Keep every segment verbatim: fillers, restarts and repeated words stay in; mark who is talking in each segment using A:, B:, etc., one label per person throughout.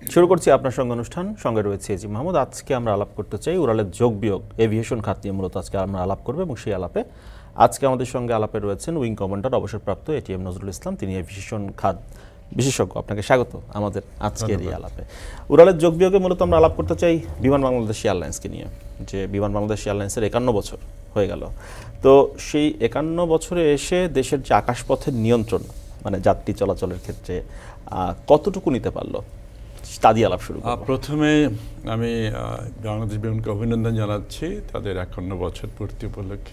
A: শুরু করছি আপনার সঙ্গে অনুষ্ঠান। সঙ্গে রয়েছে এজি মাহমুদ। আজকে আমরা আলাপ করতে চাই উড়ালের যোগ বিয়োগ এভিয়েশন খাত নিয়ে মূলত আজকে আমরা আলাপ করব এবং সেই আলাপে আজকে আমাদের সঙ্গে আলাপে রয়েছেন উইং কমান্ডার অবসরপ্রাপ্ত এটিএম নজরুল ইসলাম, তিনি এভিয়েশন খাত বিশেষজ্ঞ। আপনাকে স্বাগত আমাদের আজকের এই আলাপে। উড়ালের যোগ বিয়োগে মূলত আমরা আলাপ করতে চাই বিমান বাংলাদেশ এয়ারলাইন্সকে নিয়ে, যে বিমান বাংলাদেশ এয়ারলাইন্সের একান্ন বছর হয়ে গেল। তো সেই একান্ন বছরে এসে দেশের যে আকাশপথের নিয়ন্ত্রণ মানে যাত্রী চলাচলের ক্ষেত্রে কতটুকু নিতে পারলো, তা দিয়ে আলাপ শুরু করব।
B: প্রথমে আমি বাংলাদেশ বিমানকে অভিনন্দন জানাচ্ছি তাদের একান্ন বছর পূর্তি উপলক্ষে।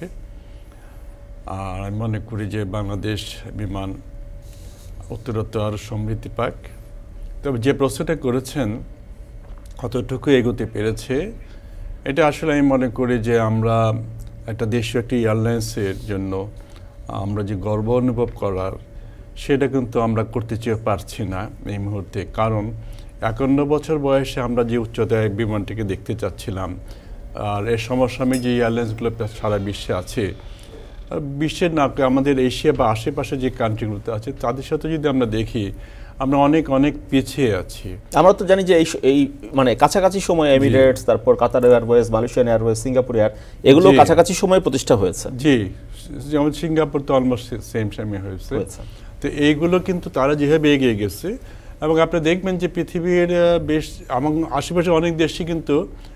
B: আর আমি মনে করি যে বাংলাদেশ বিমান উত্তরোত্তর আরও সমৃদ্ধি পাক। তবে যে প্রশ্নটা করেছেন কতটুকু এগোতে পেরেছে, এটা আসলে আমি মনে করি যে আমরা একটা দেশীয় একটি এয়ারলাইন্সের জন্য আমরা যে গর্ব অনুভব করার, সেটা কিন্তু আমরা করতে চেয়ে পারছি না এই মুহূর্তে। কারণ একান্ন বছর বয়সে আমরা যে উচ্চতায় বিমানটিকে দেখতে চাচ্ছিলাম, আর এর সমসাময়িক যে এয়ারলাইন্সগুলো সারা বিশ্বে আছে, বিশ্বের না আমাদের এশিয়া বা আশেপাশে যে কান্ট্রিগুলোতে আছে তাদের সাথে যদি আমরা দেখি, আমরা অনেক অনেক পিছিয়ে আছি। আমরা
A: তো জানি যে এই এই মানে কাছাকাছি সময় এমিরেটস, তারপর Qatar Airways, Malaysian Airways, Singapore Air, এগুলো কাছাকাছি সময়ে প্রতিষ্ঠা হয়েছে।
B: জি, যেমন সিঙ্গাপুর তো অলমোস্ট সেম সময় হয়েছে। তো এইগুলো কিন্তু তারা যেভাবে এগিয়ে গেছে, এবং আপনি দেখবেন যে পৃথিবীর বেশ আমার আশেপাশে অনেক দেশই কিন্তু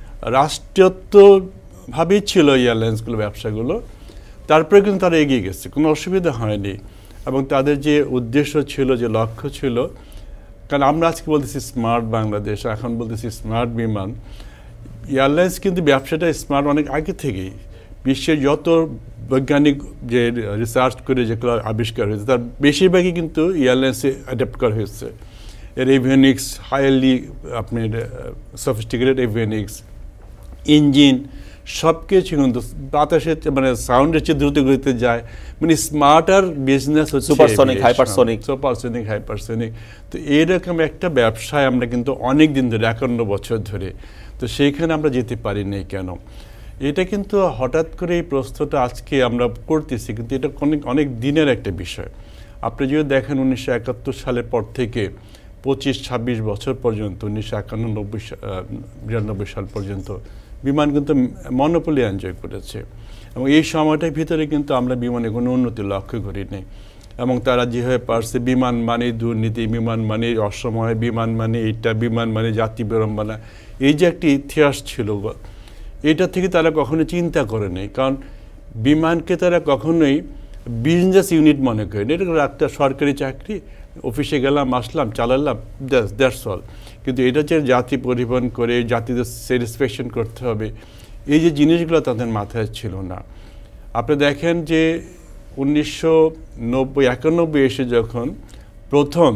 B: রাষ্ট্রীয়ত্বভাবেই ছিল এয়ারলাইন্সগুলো, ব্যবসাগুলো, তারপরে কিন্তু তারা এগিয়ে গেছে, কোনো অসুবিধা হয়নি। এবং তাদের যে উদ্দেশ্য ছিল, যে লক্ষ্য ছিল, কারণ আমরা আজকে বলতেছি স্মার্ট বাংলাদেশ, এখন বলতেছি স্মার্ট বিমান। এয়ারলাইন্স কিন্তু ব্যবসাটা স্মার্ট অনেক আগে থেকেই। বিশ্বের যত বৈজ্ঞানিক যে রিসার্চ করে যেগুলো আবিষ্কার হয়েছে, তার বেশিরভাগই কিন্তু এয়ারলাইন্সে অ্যাডাপ্ট করা হয়েছে। এর এভিয়নিক্স, হাইলি আপনার সফিস্টিকেটেড এভিয়নিক্স, ইঞ্জিন, সব কিছু কিন্তু বাতাসের মানে সাউন্ডের চেয়ে দ্রুত গতিতে যায়। মানে স্মার্টার বিজনেস হচ্ছে
A: সুপারসনিক, হাইপারসনিক,
B: সুপারসনিক, হাইপারসনিক। তো এইরকম একটা ব্যবসায় আমরা কিন্তু অনেক দিন ধরে, একান্ন বছর ধরে, তো সেইখানে আমরা যেতে পারি নাই কেন? এটা কিন্তু হঠাৎ করে এই প্রশ্নটা আজকে আমরা করতেছি, কিন্তু এটা অনেক অনেক দিনের একটা বিষয়। আপনি যদি দেখেন উনিশশো একাত্তর সালের পর থেকে পঁচিশ ছাব্বিশ বছর পর্যন্ত, উনিশশো একান্ন নব্বই বিরানব্বই সাল পর্যন্ত বিমান কিন্তু মনোপলি এনজয় করেছে, এবং এই সময়টার ভিতরে কিন্তু আমরা বিমানে কোনো উন্নতি লক্ষ্য করি নাই। এবং তারা যেভাবে পারছে, বিমান মানে দুর্নীতি, বিমান মানে অসময়, বিমান মানে এইটা, বিমান মানে জাতি বিড়ম্বনা, এই যে একটি ইতিহাস ছিল, এটা থেকে তারা কখনো চিন্তা করে নেই। কারণ বিমানকে তারা কখনোই বিজনেস ইউনিট মনে করেন। এটা একটা সরকারি চাকরি, অফিসে গেলাম, আসলাম, চালালাম, দ্যাটস অল। কিন্তু এটা যে জাতি পরিবহন করে জাতিদের স্যাটিসফ্যাকশন করতে হবে, এই যে জিনিসগুলো তাদের মাথায় ছিল না। আপনি দেখেন যে উনিশশো নব্বই একানব্বই এসে যখন প্রথম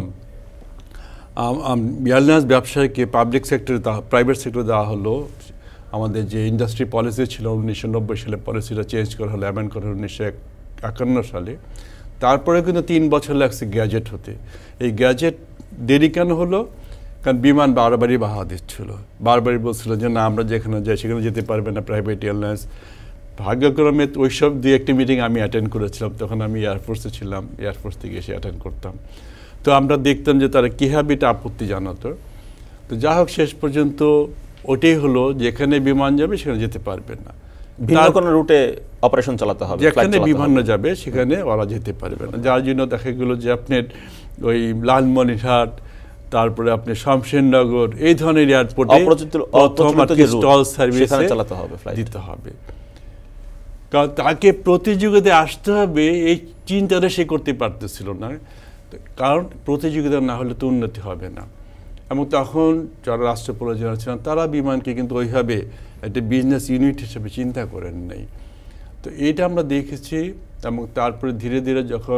B: এয়ারলাইন্স ব্যবসায়কে পাবলিক সেক্টরে প্রাইভেট সেক্টরে দেওয়া হলো, আমাদের যে ইন্ডাস্ট্রি পলিসি ছিল উনিশশো নব্বই সালে পলিসিটা চেঞ্জ করা হলো, অ্যামেন্ড করা হলো উনিশশো একান্ন সালে। তারপরে কিন্তু তিন বছর লাগছে গ্যাজেট হতে। এই গ্যাজেট দেরি কেন হলো? কারণ বিমান বারবারই বাহা দিচ্ছিল, বারবারই বলছিল যে না, আমরা যেখানে যাই সেখানে যেতে পারবে না প্রাইভেট এয়ারলাইন্স। ভাগ্যক্রমে ওইসব দুই একটি মিটিং আমি অ্যাটেন্ড করেছিলাম, তখন আমি এয়ারফোর্সে ছিলাম, এয়ারফোর্স থেকে এসে অ্যাটেন্ড করতাম। তো আমরা দেখতাম যে তারা কীভাবে এটা আপত্তি জানাতো। তো যা হোক, শেষ পর্যন্ত ওটাই হলো, যেখানে বিমান যাবে সেখানে যেতে পারবে না,
A: ভিন্ন কোনো রুটে অপারেশন চালাতে হবে,
B: যেখানে বিমান যাবে সেখানে ওরা যেতে পারবে না। যার জন্য দেখা গেল যে আপনার ওই লালমনিরহাট, তারপরে আপনি শমশেরনগর, এই ধরনের এয়ারপোর্টে স্টল সার্ভিস চালাতে হবে, দিতে হবে। কারণ তাকে প্রতিযোগিতায় আসতে হবে, এই চিন্তাটা সে করতে পারতেছিল না। কারণ প্রতিযোগিতা না হলে তো উন্নতি হবে না। এবং তখন যারা রাষ্ট্র পরিচালনা ছিলেন, তারা বিমানকে কিন্তু ওইভাবে একটা বিজনেস ইউনিট হিসেবে চিন্তা করেন নাই। তো এইটা আমরা দেখেছি। এবং তারপরে ধীরে ধীরে যখন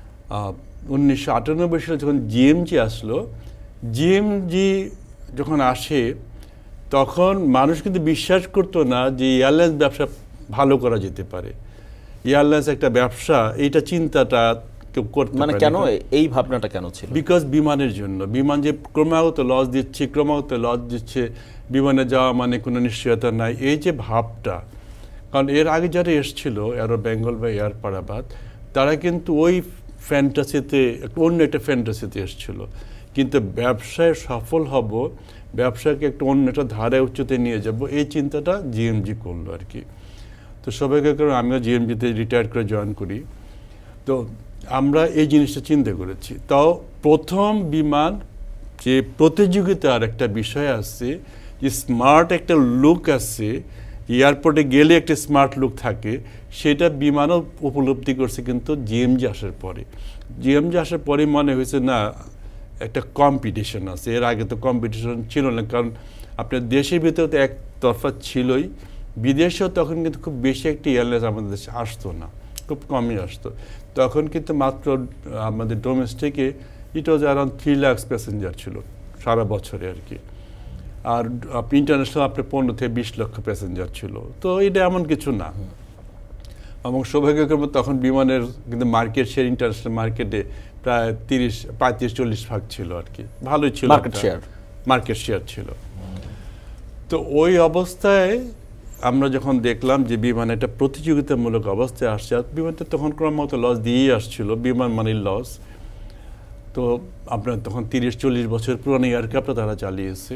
B: উনিশশো আটানব্বই সালে যখন জিএমজি আসলো, জিএমজি যখন আসে, তখন মানুষ কিন্তু বিশ্বাস করতো না যে এয়ারলাইন্স ব্যবসা ভালো করা যেতে পারে। এয়ারলাইন্স একটা ব্যবসা, এইটা চিন্তাটা কেউ করতে
A: মানে কেন, এই ভাবনাটা কেন ছিল?
B: বিকজ বিমানের জন্য। বিমান যে ক্রমাগত লস দিচ্ছে, ক্রমাগত লস দিচ্ছে, বিমানে যাওয়া মানে কোনো নিশ্চয়তা নাই, এই যে ভাবটা। কারণ এর আগে যারা এসছিল, এয়ারো বেঙ্গল বা এয়ার পারাবাত, তারা কিন্তু ওই ফ্যান্টাসিতে, অন্য একটা ফ্যান্টাসিতে এসছিল। কিন্তু ব্যবসায় সফল হব, ব্যবসাকে একটু অন্য একটা ধারায় উচ্চতে নিয়ে যাব, এই চিন্তাটা জিএমজি করলো আর কি। তো সবাইকে কারণ আমিও জিএমজিতে রিটায়ার করে জয়েন করি, তো আমরা এই জিনিসটা চিন্তা করেছি। তাও প্রথম বিমান যে প্রতিযোগিতার একটা বিষয় আসছে, যে স্মার্ট একটা লুক আসছে, এয়ারপোর্টে গেলে একটা স্মার্ট লুক থাকে, সেটা বিমানও উপলব্ধি করছে কিন্তু জিএমজি আসার পরে। জিএমজি আসার পরে মনে হয়েছে না একটা কম্পিটিশন আছে, এর আগে তো কম্পিটিশন ছিল না, কারণ আপনার দেশের ভিতরে তো এক তরফা ছিলই, বিদেশেও তখন কিন্তু খুব বেশি একটি এয়ারলাইন্স আমাদের দেশে আসতো না, খুব কমই আসতো। তখন কিন্তু মাত্র আমাদের ডোমেস্টিকে it was around three lakhs passenger ছিল সারা বছরে আর কি, আর ইন্টারন্যাশনাল আপনার পনেরো থেকে বিশ লক্ষ প্যাসেঞ্জার ছিল। তো এটা এমন কিছু না, এবং সৌভাগ্যক্রমে তখন বিমানের কিন্তু মার্কেট শেয়ার ইন্টারন্যাশনাল মার্কেটে প্রায় তিরিশ পঁয়ত্রিশ চল্লিশ ভাগ ছিল আর কি, ভালোই ছিল
A: মার্কেট শেয়ার
B: মার্কেট শেয়ার ছিল। তো ওই অবস্থায় আমরা যখন দেখলাম যে বিমান একটা প্রতিযোগিতামূলক অবস্থায় আসছে, বিমানটা তখন ক্রমাগত লস দিয়েই আসছিল, বিমান মানে লস। তো আপনার তখন তিরিশ চল্লিশ বছর পুরনো এয়ারক্রাফটটা তারা চালিয়েছে,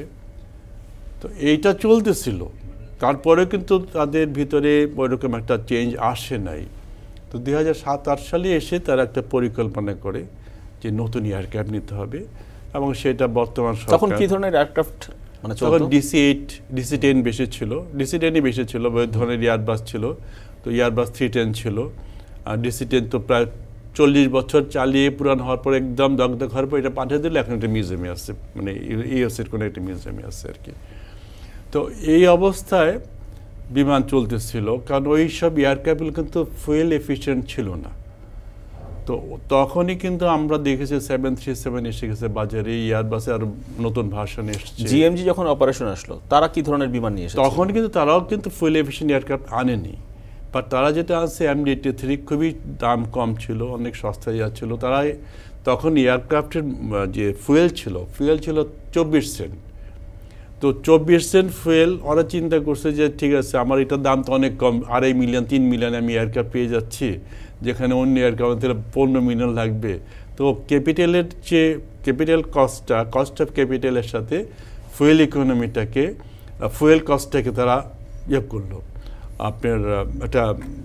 B: তো এইটা চলতেছিল। তারপরে কিন্তু তাদের ভিতরে ওইরকম একটা চেঞ্জ আসে নাই। তো দুই হাজার সাত আট সালে এসে তারা একটা পরিকল্পনা করে যে নতুন এয়ারক্রাফট নিতে হবে, এবং সেটা বর্তমান
A: তখন কি ধরনের এয়ারক্রাফট মানে
B: তখন ডিসি এইট ডিসি টেন বেশি ছিল, ডিসি টেনই বেশি ছিল, ওই ধরনের এয়ারবাস ছিল। তো এয়ারবাস থ্রি টেন ছিল, আর ডিসি টেন তো প্রায় চল্লিশ বছর চালিয়ে পুরান হওয়ার পর একদম দগদগ হওয়ার পর এটা পাঠিয়ে দিলে এখন একটা মিউজিয়ামে আসছে, মানে ইউএসের কোনো একটা মিউজিয়ামে আসছে আর কি। তো এই অবস্থায় বিমান চলতেছিল, কারণ ওই সব এয়ারক্রাফটগুলো কিন্তু ফুয়েল এফিশিয়েন্ট ছিল না। তো তখনই কিন্তু আমরা দেখেছি সেভেন থ্রি সেভেন এসে গেছে বাজারে, এয়ারবাসে আর নতুন ভার্সন এসেছে।
A: জিএমজি যখন অপারেশন আসলো তারা কি ধরনের বিমান নিয়ে এসেছে?
B: তখন কিন্তু তারাও কিন্তু ফুয়েল এফিশিয়েন্ট এয়ারক্রাফট আনেনি, বাট তারা যেটা আনছে এমডি এইটটি থ্রি, খুবই দাম কম ছিল, অনেক সস্তায় যাচ্ছিল। তারা তখন এয়ারক্রাফটের যে ফুয়েল ছিল, ফুয়েল ছিল চব্বিশ সেন্ট। তো চব্বিশ সেন্ট ফুয়েল ওরা চিন্তা করছে যে ঠিক আছে, আমার এটার দাম তো অনেক কম, আড়াই মিলিয়ন তিন মিলিয়ন আমি এয়ারক্রাফট পেয়ে যাচ্ছি, যেখানে অন্য এয়ারক্রাফট পনেরো মিলিয়ন লাগবে। তো ক্যাপিটালের যে ক্যাপিটাল কস্টটা, কস্ট অফ ক্যাপিটালের সাথে ফুয়েল ইকোনমিটাকে, ফুয়েল কস্টটাকে তারা ইয়ে করলো, আপনার একটা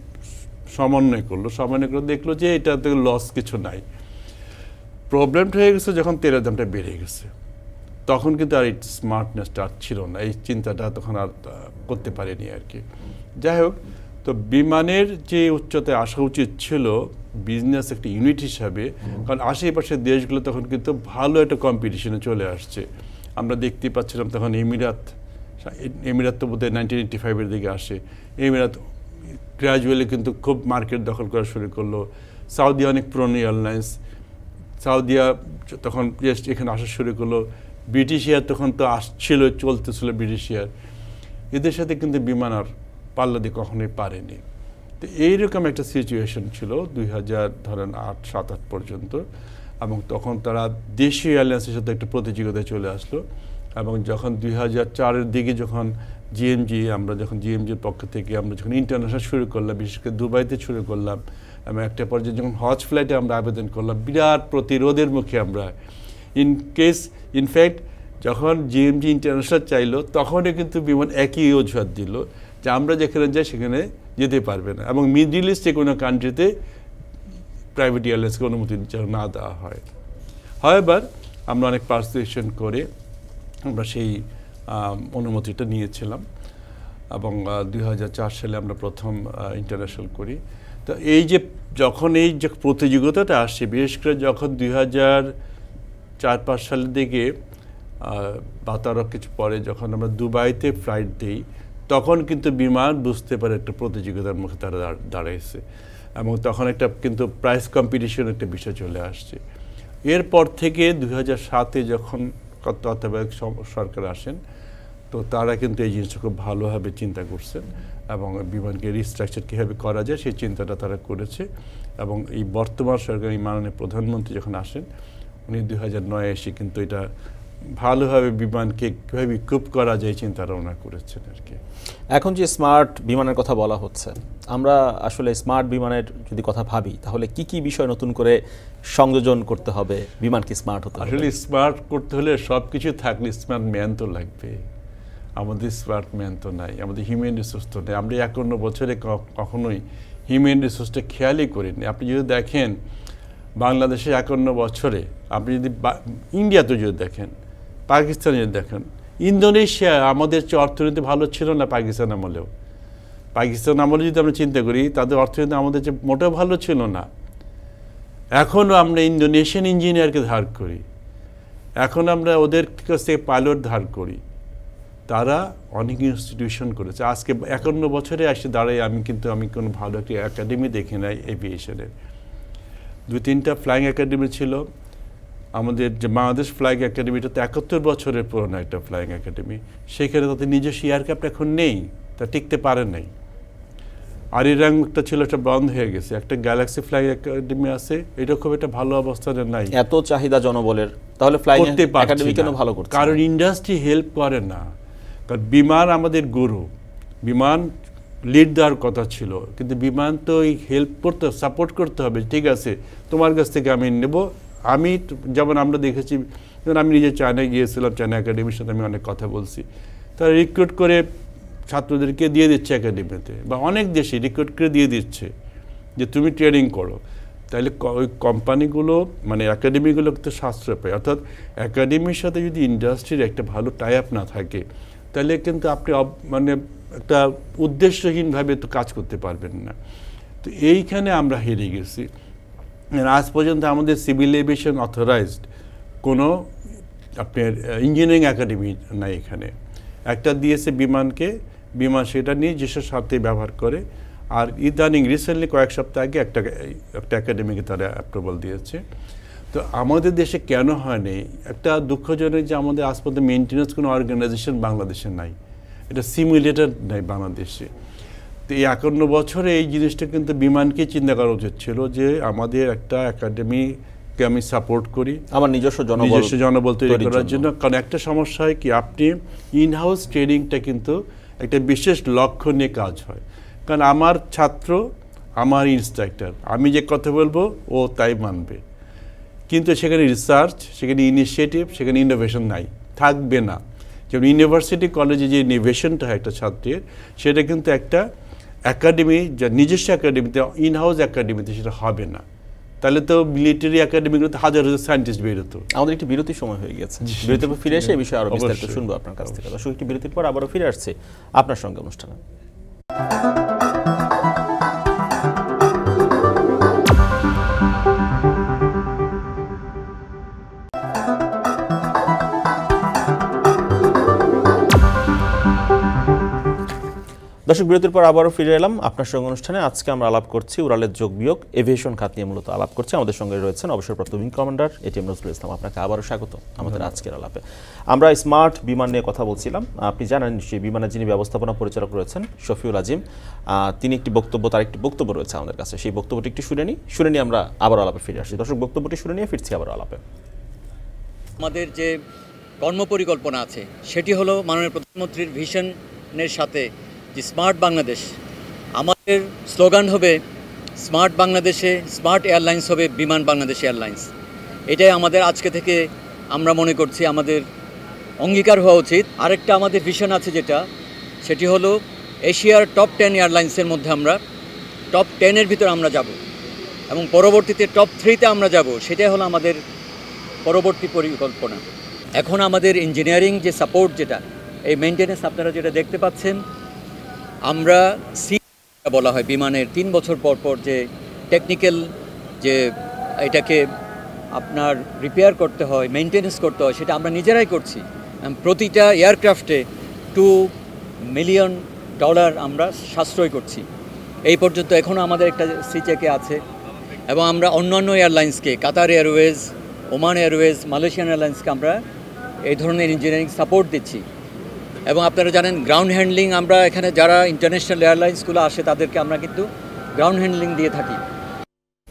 B: সমন্বয় করলো। সমন্বয় করে দেখলো যে এটাতে লস কিছু নাই। প্রবলেমটা হয়ে গেছে যখন তেলের দামটা বেড়ে গেছে, তখন কিন্তু আর এই স্মার্টনেসটা আর ছিল না, এই চিন্তাটা তখন আর করতে পারেনি আর কি। যাই হোক, তো বিমানের যে উচ্চতায় আসা উচিত ছিল বিজনেস একটা ইউনিট হিসাবে, কারণ আশেপাশের দেশগুলো তখন কিন্তু ভালো একটা কম্পিটিশনে চলে আসছে। আমরা দেখতে পাচ্ছিলাম তখন এমিরাত, এমিরাত তো বোধহয় নাইনটিন এইটটি ফাইভের দিকে আসে, এমিরাত গ্র্যাজুয়ালি কিন্তু খুব মার্কেট দখল করা শুরু করলো। সাউদি অনেক পুরনো এয়ারলাইন্স, সাউদিয়া তখন জাস্ট এখানে আসা শুরু করলো। ব্রিটিশ এয়ার তখন তো আসছিল, চলতেছিল ব্রিটিশ এয়ার, এদের সাথে কিন্তু বিমান আর পাল্লা দিয়ে কখনোই পারেনি। তো এইরকম একটা সিচুয়েশন ছিল দুই হাজার ধরেন আট সাত আট পর্যন্ত, এবং তখন তারা দেশীয় এয়ারলাইন্সের সাথে একটা প্রতিযোগিতায় চলে আসলো। এবং যখন দুই হাজার চারের দিকে যখন জিএমজি, আমরা যখন জিএমজির পক্ষ থেকে আমরা যখন ইন্টারন্যাশনাল শুরু করলাম, বিশেষ করে দুবাইতে শুরু করলাম, এবং একটা পর্যায়ে যখন হজ ফ্লাইটে আমরা আবেদন করলাম, বিরাট প্রতিরোধের মুখে আমরা, ইন কেস ইনফ্যাক্ট যখন জিএমজি ইন্টারন্যাশনাল চাইলো তখনই কিন্তু বিমান একই অজুহাত দিল যে আমরা যেখানে যাই সেখানে যেতে পারবে না, এবং মিডল ইস্টে কোনো কান্ট্রিতে প্রাইভেট এয়ারলাইন্সকে অনুমতি না দেওয়া হয়। হাওয়েভার আমরা অনেক পারসুয়েশন করে আমরা সেই অনুমতিটা নিয়েছিলাম, এবং দুই হাজার চার সালে আমরা প্রথম ইন্টারন্যাশনাল করি। তো এই যে যখন এই যে প্রতিযোগিতাটা আসছে, বিশেষ করে যখন দুই হাজার চার পাঁচ সালের দিকে বা তারও কিছু পরে যখন আমরা দুবাইতে ফ্লাইট দিই, তখন কিন্তু বিমান বুঝতে পারে একটা প্রতিযোগিতার মুখে তারা দাঁড়াইছে, এবং তখন একটা কিন্তু প্রাইস কম্পিটিশন একটা বিষয় চলে আসছে। এরপর থেকে দুই হাজার সাতে যখন তত্ত্বাবধায়ক সরকার আসেন, তো তারা কিন্তু এই জিনিসটা খুব ভালোভাবে চিন্তা করছেন, এবং বিমানকে রিস্ট্রাকচার কীভাবে করা যায় সেই চিন্তাটা তারা করেছে। এবং এই বর্তমান সরকার, এই মাননীয় প্রধানমন্ত্রী যখন আসেন, উনি দুই হাজার নয় এসে কিন্তু এটা ভালোভাবে বিমানকে কীভাবে ইকুইপ করা যায় চিন্তা ভাবনা করেছেন আর কি।
A: এখন যে স্মার্ট বিমানের কথা বলা হচ্ছে, আমরা আসলে স্মার্ট বিমানের যদি কথা ভাবি তাহলে কি কি বিষয় নতুন করে সংযোজন করতে হবে বিমান কি স্মার্ট হতে হবে?
B: আসলে স্মার্ট করতে হলে সব কিছু থাকলে স্মার্ট ম্যান তো লাগবে। আমাদের স্মার্ট ম্যান তো নাই, আমাদের হিউম্যান রিসোর্স তো নেই। আমরা একান্ন বছরে কখনোই হিউম্যান রিসোর্সটা খেয়ালই করিনি। আপনি যদি দেখেন বাংলাদেশে একান্ন বছরে, আপনি যদি ইন্ডিয়াতে যদি দেখেন, পাকিস্তানে যদি দেখেন, ইন্দোনেশিয়া আমাদের চেয়ে অর্থনীতি ভালো ছিল না পাকিস্তান আমলেও। পাকিস্তান আমলে যদি আমরা চিন্তা করি তাদের অর্থনীতি আমাদের চেয়ে মোটেও ভালো ছিল না। এখনও আমরা ইন্দোনেশিয়ান ইঞ্জিনিয়ারকে ধার করি, এখন আমরা ওদের কাছ থেকে পাইলট ধার করি। তারা অনেক ইনস্টিটিউশন করেছে। আজকে একান্ন বছরে আসে দাঁড়াই আমি কিন্তু আমি কোনো ভালো একটি একাডেমি দেখি নাই এভিয়েশনের। দু তিনটা ফ্লাইং একাডেমি ছিল আমাদের, যে বাংলাদেশ ফ্লাইং একাডেমিটা তো একাত্তর বছরের পুরনো একটা ফ্লাইং একাডেমি, সেখানে তাদের নিজস্ব এয়ারক্রাফট এখন নেই, তা টিকতে পারে নাই। আরিরাং একটা ছিল, একটা বন্ধ হয়ে গেছে। একটা গ্যালাক্সি ফ্লাইং একাডেমি আছে, এটা খুব একটা ভালো অবস্থানে নাই।
A: এত চাহিদা জনবলের, তাহলে ফ্লাইং একাডেমি কেন ভালো করছে?
B: কারণ ইন্ডাস্ট্রি হেল্প করে না। কারণ বিমান আমাদের গুরু, বিমান লিড দেওয়ার কথা ছিল, কিন্তু বিমান তো এই হেল্প করতে, সাপোর্ট করতে হবে। ঠিক আছে, তোমার কাছ থেকে আমি নেব। আমি যেমন আমরা দেখেছি, যেমন আমি নিজে চায়নায় গিয়েছিলাম, চায়না একাডেমির সাথে আমি অনেক কথা বলছি। তারা রিক্রুট করে ছাত্রদেরকে দিয়ে দিচ্ছে একাডেমিতে, বা অনেক দেশে রিক্রুট করে দিয়ে দিচ্ছে যে তুমি ট্রেনিং করো। তাহলে ওই কোম্পানিগুলো মানে একাডেমিগুলো তো সাশ্রয় পায়। অর্থাৎ একাডেমির সাথে যদি ইন্ডাস্ট্রির একটা ভালো টাই আপ না থাকে, তাহলে কিন্তু আপনি মানে একটা উদ্দেশ্যহীনভাবে তো কাজ করতে পারবেন না। তো এইখানে আমরা হেরে গেছি। আজ পর্যন্ত আমাদের সিভিল এভিয়েশন অথরাইজড কোনো আপনার ইঞ্জিনিয়ারিং একাডেমি নাই এখানে। একটা দিয়েছে বিমানকে, বিমান সেটা নিয়ে যেসব সাথে ব্যবহার করে। আর ইদানিং রিসেন্টলি কয়েক সপ্তাহ আগে একটা একটা একাডেমিকে তারা অ্যাপ্রুভাল দিয়েছে। তো আমাদের দেশে কেন হয়নি? একটা দুঃখজনক যে আমাদের আজ পর্যন্ত মেনটেন্যান্স কোনো অর্গানাইজেশন বাংলাদেশে নাই, এটা সিমুলেটর নাই বাংলাদেশে। তো এই একান্ন বছরে এই জিনিসটা কিন্তু বিমানকে চিন্তা করা উচিত ছিল যে আমাদের একটা একাডেমিকে আমি সাপোর্ট করি,
A: আমার নিজস্ব জনবল
B: নিজস্ব জনবল তৈরি করার জন্য। কারণ একটা সমস্যা হয় কি, আপনি ইনহাউস ট্রেনিংটা কিন্তু একটা বিশেষ লক্ষ্য নিয়ে কাজ হয়। কারণ আমার ছাত্র আমার ইনস্ট্রাক্টর, আমি যে কথা বলবো ও তাই মানবে, কিন্তু সেখানে রিসার্চ, সেখানে ইনিশিয়েটিভ, সেখানে ইনোভেশন নাই, থাকবে না। যেমন ইউনিভার্সিটি কলেজে যে ইনোভেশনটা হয় একটা ছাত্রের, সেটা কিন্তু একটা একাডেমি, যা নিজস্ব একাডেমিতে, ইনহাউস একাডেমিতে সেটা হবে না। তাহলে তো মিলিটারি একাডেমিগুলোতে হাজার হাজার সায়েন্টিস্ট বেরোতো।
A: আমাদের একটি বিরতির সময় হয়ে গেছে, বিরতির পর ফিরে এসে এই বিষয়ে আরো বিস্তারিত শুনবো আপনার কাছ থেকে। দর্শক, একটি বিরতির পর আবারও ফিরে আসছে আপনার সঙ্গে অনুষ্ঠানে। দর্শক, বিরতির পর আবারও ফিরে এলাম আপনার সঙ্গে অনুষ্ঠানে। আজকে আমরা আলাপ করছি উড়ালের যোগ বিয়োগ, এভিয়েশন খাত নিয়ে মূলত আলাপ করছি। আমাদের সঙ্গে রয়েছেন অবসরপ্রাপ্ত wing commander ATM Nazrul Islam. আপনাকে আবারও স্বাগত আমাদের আজকের আলাপে। আমরা স্মার্ট বিমান নিয়ে কথা বলছিলাম। আপনি জানেন নিশ্চয়ই, বিমানের যিনি ব্যবস্থাপনা পরিচালক রয়েছেন শফিউল আজিম, তিনি একটি বক্তব্য, তার একটি বক্তব্য রয়েছে আমাদের কাছে। সেই বক্তব্যটি একটু শুনে নিই, শুনে নিয়ে আমরা আবারও আলাপে ফিরে আসছি। দর্শক, বক্তব্যটি শুনে নিয়ে ফিরছি আবারও আলাপে।
C: আমাদের যে কর্মপরিকল্পনা আছে সেটি হলো মাননীয় প্রধানমন্ত্রীর ভিশনের সাথে যে স্মার্ট বাংলাদেশ। আমাদের স্লোগান হবে স্মার্ট বাংলাদেশে স্মার্ট এয়ারলাইন্স হবে বিমান বাংলাদেশ এয়ারলাইন্স। এটাই আমাদের আজকে থেকে আমরা মনে করছি আমাদের অঙ্গীকার হওয়া উচিত। আরেকটা আমাদের ভিশন আছে যেটা, সেটি হলো এশিয়ার টপ টেন এয়ারলাইন্সের মধ্যে আমরা টপ টেনের ভিতরে আমরা যাব এবং পরবর্তীতে টপ থ্রিতে আমরা যাব। সেটাই হলো আমাদের পরবর্তী পরিকল্পনা। এখন আমাদের ইঞ্জিনিয়ারিং যে সাপোর্ট, যেটা এই মেনটেন্যান্স আপনারা যেটা দেখতে পাচ্ছেন, আমরা সি বলা হয় বিমানের তিন বছর পর পর যে টেকনিক্যাল যে এটাকে আপনার রিপেয়ার করতে হয়, মেনটেন্যান্স করতে হয়, সেটা আমরা নিজেরাই করছি। প্রতিটা এয়ারক্রাফটে টু মিলিয়ন ডলার আমরা সাশ্রয় করছি এই পর্যন্ত। এখনও আমাদের একটা সি চেকে আছে এবং আমরা অন্যান্য এয়ারলাইন্সকে, Qatar Airways, Oman Airways, Malaysian এয়ারলাইন্সকে আমরা এই ধরনের ইঞ্জিনিয়ারিং সাপোর্ট দিচ্ছি। এবং আপনারা জানেন গ্রাউন্ড হ্যান্ডলিং, আমরা এখানে যারা ইন্টারন্যাশনাল এয়ারলাইন্সগুলো আসে তাদেরকে আমরা কিন্তু গ্রাউন্ড হ্যান্ডলিং দিয়ে থাকি।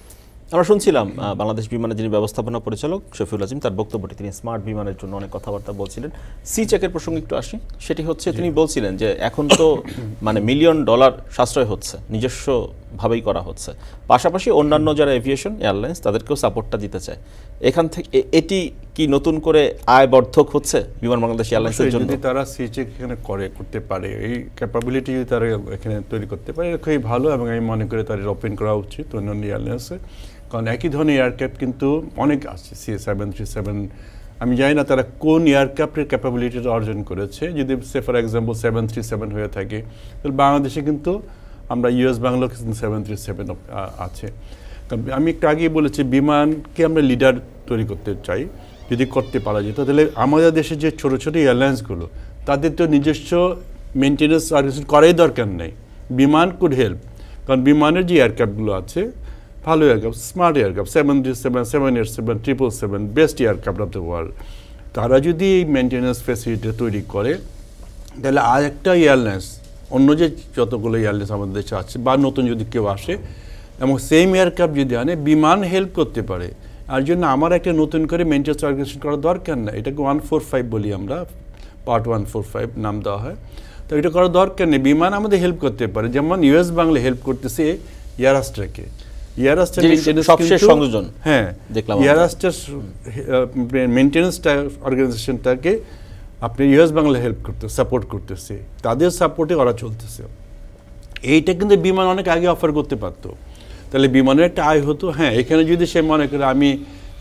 A: আমরা শুনছিলাম বাংলাদেশ বিমানের যিনি ব্যবস্থাপনা পরিচালক শফিউল আজিম তার বক্তব্যটি, তিনি স্মার্ট বিমানের জন্য অনেক কথাবার্তা বলছিলেন। সি চেকের প্রসঙ্গে একটু আসি, সেটি হচ্ছে তিনি বলছিলেন যে এখন তো মানে মিলিয়ন ডলার সাশ্রয় হচ্ছে, নিজস্বভাবেই করা হচ্ছে, পাশাপাশি অন্যান্য যারা এভিয়েশন এয়ারলাইন্স তাদেরকেও সাপোর্টটা দিতে চায়। এখান থেকে এটি কি নতুন করে আয় বর্ধক হচ্ছে বিমান বাংলাদেশ এয়ারলাইন্সের জন্য?
B: যদি তারা সি চেক এখানে করে করতে পারে, এই ক্যাপাবিলিটি যদি তারা এখানে তৈরি করতে পারে, এটা খুবই ভালো এবং আমি মনে করি তাদের ওপেন করা উচিত অন্যান্য এয়ারলাইন্সে। কারণ একই ধরনের এয়ারক্রাফট কিন্তু অনেক আছে, সি সেভেন থ্রি সেভেন, আমি জানি না তারা কোন এয়ারক্রাফটের ক্যাপাবিলিটিটা অর্জন করেছে। যদি সে for example seven three seven হয়ে থাকে, তাহলে বাংলাদেশে কিন্তু আমরা ইউএস বাংলাও কিন্তু সেভেন থ্রি সেভেন আছে। আমি একটু আগেই বলেছি বিমানকে আমরা লিডার তৈরি করতে চাই, যদি করতে পারা যেত তাহলে আমাদের দেশে যে ছোটো ছোটো এয়ারলাইন্সগুলো তাদের তো নিজস্ব মেনটেন্যান্স অর্গানাইজেশন করাই দরকার নেই, বিমান কুড হেল্প। কারণ বিমানের যে এয়ারক্রাফটগুলো আছে ভালো aircraft, smart aircraft, seven three seven seven eight seven triple seven best aircraft of the world, তারা যদি এই মেনটেন্যান্স ফ্যাসিলিটি তৈরি করে তাহলে আর একটা এয়ারলাইন্স, অন্য যে যতগুলো এয়ারলাইন্স আমাদের দেশে আছে বা নতুন যদি কেউ আসে এবং সেম এয়ারক্রাফট যদি আনে, বিমান হেল্প করতে পারে। আর জন্য আমার একটা নতুন করে মেনটেন্যান্স অর্গানাইজেশন করার দরকার না, এটাকে ওয়ান ফোর ফাইভ বলি আমরা, পার্ট ওয়ান ফোর ফাইভ নাম দেওয়া হয়। তো এটা করার দরকার নেই, বিমান আমাদের হেল্প করতে পারে। যেমন ইউএস বাংলা হেল্প করতেছে এয়ারআস্ট্রাকে, এয়ারআস্ট্রার
A: সবশেষ সংযোজন,
B: হ্যাঁ দেখলাম এয়ারআস্ট্রার মেনটেন্যান্স অর্গানাইজেশনটাকে আপনি ইউএস বাংলা হেল্প করতে সাপোর্ট করতেছে, তাদের সাপোর্টে ওরা চলতেছে। এইটা কিন্তু বিমান অনেক আগে অফার করতে পারতো, তাহলে বিমানের একটা আয় হতো। হ্যাঁ, এখানে যদি সে মনে করে আমি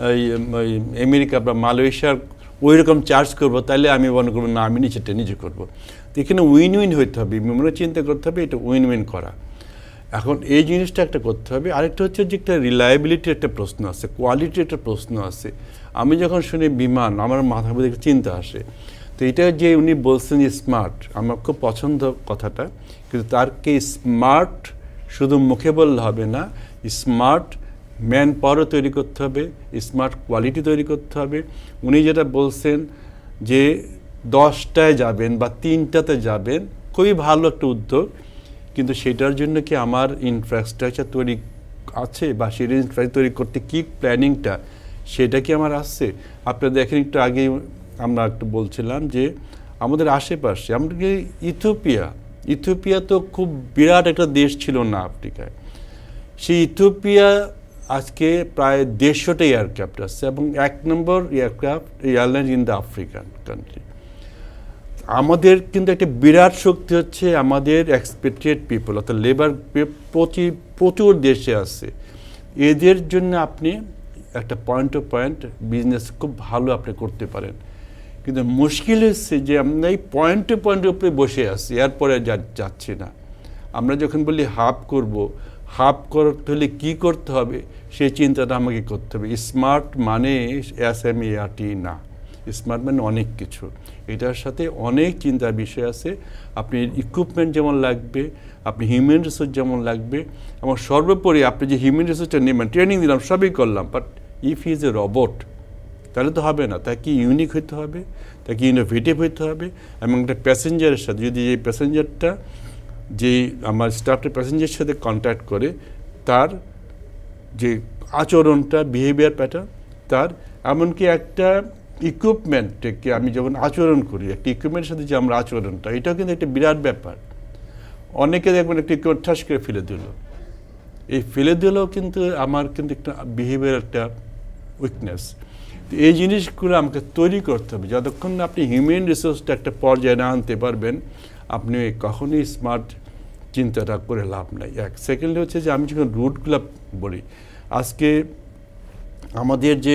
B: আমেরিকা বা মালয়েশিয়ার ওই রকম চার্জ করবো, তাহলে আমি মনে করবো না, আমি নিচেটা নিজে করবো। তো এখানে উইন উইন হইতে হবে, বিমানের চিন্তা করতে হবে এটা উইন উইন করা। এখন এই জিনিসটা একটা করতে হবে। আরেকটা হচ্ছে যে একটা রিলায়েবিলিটির একটা প্রশ্ন আছে, কোয়ালিটির একটা প্রশ্ন আছে। আমি যখন শুনি বিমান, আমার মাথার মধ্যে একটা চিন্তা আসে। তো এটা যে উনি বলছেন যে স্মার্ট, আমার খুব পছন্দ কথাটা, কিন্তু তার কি স্মার্ট শুধু মুখে বললে হবে না, স্মার্ট ম্যান পাওয়ারও তৈরি করতে হবে, স্মার্ট কোয়ালিটি তৈরি করতে হবে। উনি যেটা বলছেন যে দশটায় যাবেন বা তিনটাতে যাবেন, খুবই ভালো একটা উদ্যোগ, কিন্তু সেটার জন্য কি আমার ইনফ্রাস্ট্রাকচার তৈরি আছে বা সেটা ইনফ্রাস্ট্রাকচার তৈরি করতে কী প্ল্যানিংটা সেটা কি আমার আসছে? আপনারা দেখেন একটু আগে আমরা একটু বলছিলাম যে আমাদের আশেপাশে, আমরা কি ইথিওপিয়া, ইথিওপিয়া তো খুব বিরাট একটা দেশ ছিল না আফ্রিকায়, সেই ইথিওপিয়া আজকে প্রায় দেড়শোটা এয়ারক্রাফট আসছে এবং এক নম্বর aircraft airlines in the African country. আমাদের কিন্তু একটা বিরাট শক্তি হচ্ছে আমাদের এক্সপেক্টেড পিপল, অর্থাৎ লেবার প্রচুর প্রচুর দেশে আছে। এদের জন্য আপনি একটা পয়েন্ট টু পয়েন্ট বিজনেস খুব ভালো আপনি করতে পারেন, কিন্তু মুশকিল হচ্ছে যে আমরা এই পয়েন্ট টু পয়েন্টের উপরে বসে আছি, এরপরে যাচ্ছি না। আমরা যখন বলি হাব করব, হাব করতে হলে কী করতে হবে সেই চিন্তাটা আমাকে করতে হবে। স্মার্ট মানে এস এম এ আর টি না, স্মার্ট মানে অনেক কিছু, এটার সাথে অনেক চিন্তার বিষয় আছে। আপনি ইকুইপমেন্ট যেমন লাগবে, আপনি হিউম্যান রিসোর্স যেমন লাগবে, এবং সর্বোপরি আপনি যে হিউম্যান রিসোর্সটা নেবেন, ট্রেনিং দিলাম, সবই করলাম, but if he is a robot তাহলে তো হবে না। তাকে ইউনিক হইতে হবে, তাকে ইনোভেটিভ হইতে হবে, এবং একটা প্যাসেঞ্জারের সাথে যদি এই প্যাসেঞ্জারটা যে আমার স্টাফটা প্যাসেঞ্জারের সাথে কন্ট্যাক্ট করে, তার যে আচরণটা, বিহেভিয়ার প্যাটার্ন তার, এমনকি একটা ইকুইপমেন্টকে আমি যখন আচরণ করি, একটা ইকুইপমেন্টের সাথে যে আমরা আচরণটা, এটাও কিন্তু একটা বিরাট ব্যাপার। অনেকে দেখবেন একটা ইকুইপমেন্ট ঠাস করে ফেলে দিল, এই ফেলে দিলেও কিন্তু আমার কিন্তু একটা বিহেভিয়ার একটা উইকনেস। তো এই জিনিসগুলো আমাকে তৈরি করতে হবে। যতক্ষণ না আপনি হিউম্যান রিসোর্সটা একটা পর্যায়ে না আনতে পারবেন, আপনি কখনোই স্মার্ট চিন্তাটা করে লাভ নাই। এক সেকেন্ড হচ্ছে যে আমি যখন রুটগুলো বলি, আজকে আমাদের যে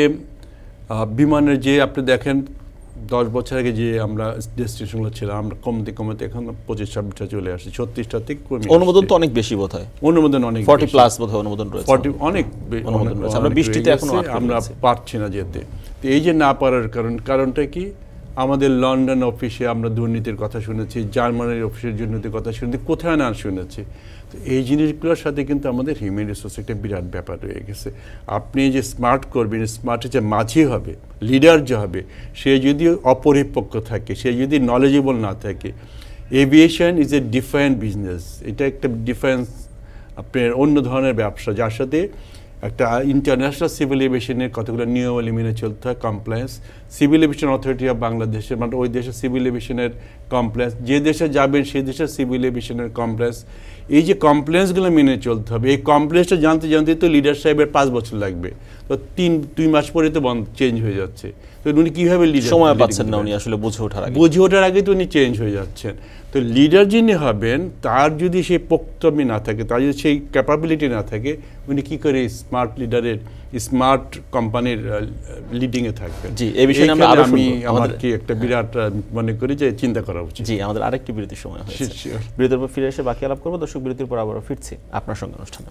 B: বিমানের যে আপনি দেখেন দশ বছর আগে যে আমরা ডেস্টিনেশনগুলো ছিলাম, আমরা কমতে কমতে এখন পঁচিশ ছাব্বিশটা চলে আসছি, ছত্রিশটা থেকে কমে।
A: অনুমোদন তো অনেক বেশি বোধ হয়,
B: অনুমোদন অনেক
A: ফর্টি প্লাস বোধ হয় অনুমোদন রয়েছে,
B: ফর্টি অনেক
A: অনুমোদন রয়েছে। আমরা বৃষ্টিতে এখনো
B: আমরা পারছি না যেতে। তো এই যে না পারার কারণ কারণটা কি? আমাদের লন্ডন অফিসে আমরা দুর্নীতির কথা শুনেছি, জার্মানির অফিসের দুর্নীতির কথা শুনেছি, কোথায় না শুনেছি। তো এই জিনিসগুলোর সাথে কিন্তু আমাদের হিউম্যান রিসোর্স একটা বিরাট ব্যাপার রয়ে গেছে। আপনি যে স্মার্ট করবেন, স্মার্টের যে মাঝি হবে, লিডার যে হবে, সে যদি অপরিপক্ক থাকে, সে যদি নলেজেবল না থাকে, aviation is a different business, এটা একটা ডিফারেন্স, আপনার অন্য ধরনের ব্যবসা, যার সাথে একটা ইন্টারন্যাশনাল সিভিল এভিয়েশনের কতগুলো নিয়মাবলী মেনে চলতে হয়, compliance, civil aviation authority of বাংলাদেশের মানে ওই দেশের সিভিল এভিয়েশনের কমপ্লায়েন্স, যে দেশে যাবেন সেই দেশের সিভিল এভিয়েশনের কমপ্লায়েন্স, এই যে কমপ্লায়েন্সগুলো মেনে চলতে হবে, এই কমপ্লায়েন্সটা জানতে জানতে তো লিডার সাহেবের পাঁচ বছর লাগবে, তো তিন দুই মাস পরে তো বন্ধ চেঞ্জ হয়ে যাচ্ছে, তো উনি কীভাবে লিডার
A: সময় পাচ্ছেন না, উনি আসলে বুঝে ওঠার আগে
B: বুঝে ওঠার আগে তো উনি চেঞ্জ হয়ে যাচ্ছেন। তো লিডার যিনি হবেন তার যদি সেই পোক্তমি না থাকে, তার যদি সেই ক্যাপাবিলিটি না থাকে, উনি কী করে স্মার্ট লিডারের স্মার্ট কোম্পানির লিডিংয়ে থাকবেন?
A: জি, এই বিষয়ে আমরা আরো
B: আমি আমার কি একটা বিরাট মনে করি যে চিন্তা করা উচিত।
A: জি, আমাদের আরেকটি বিরতির সময় হয়েছে, বিরতির পর ফিরে এসে বাকি আলাপ করবো। দর্শক, বিরতির পর আবারও ফিরছি আপনার সঙ্গে অনুষ্ঠানে।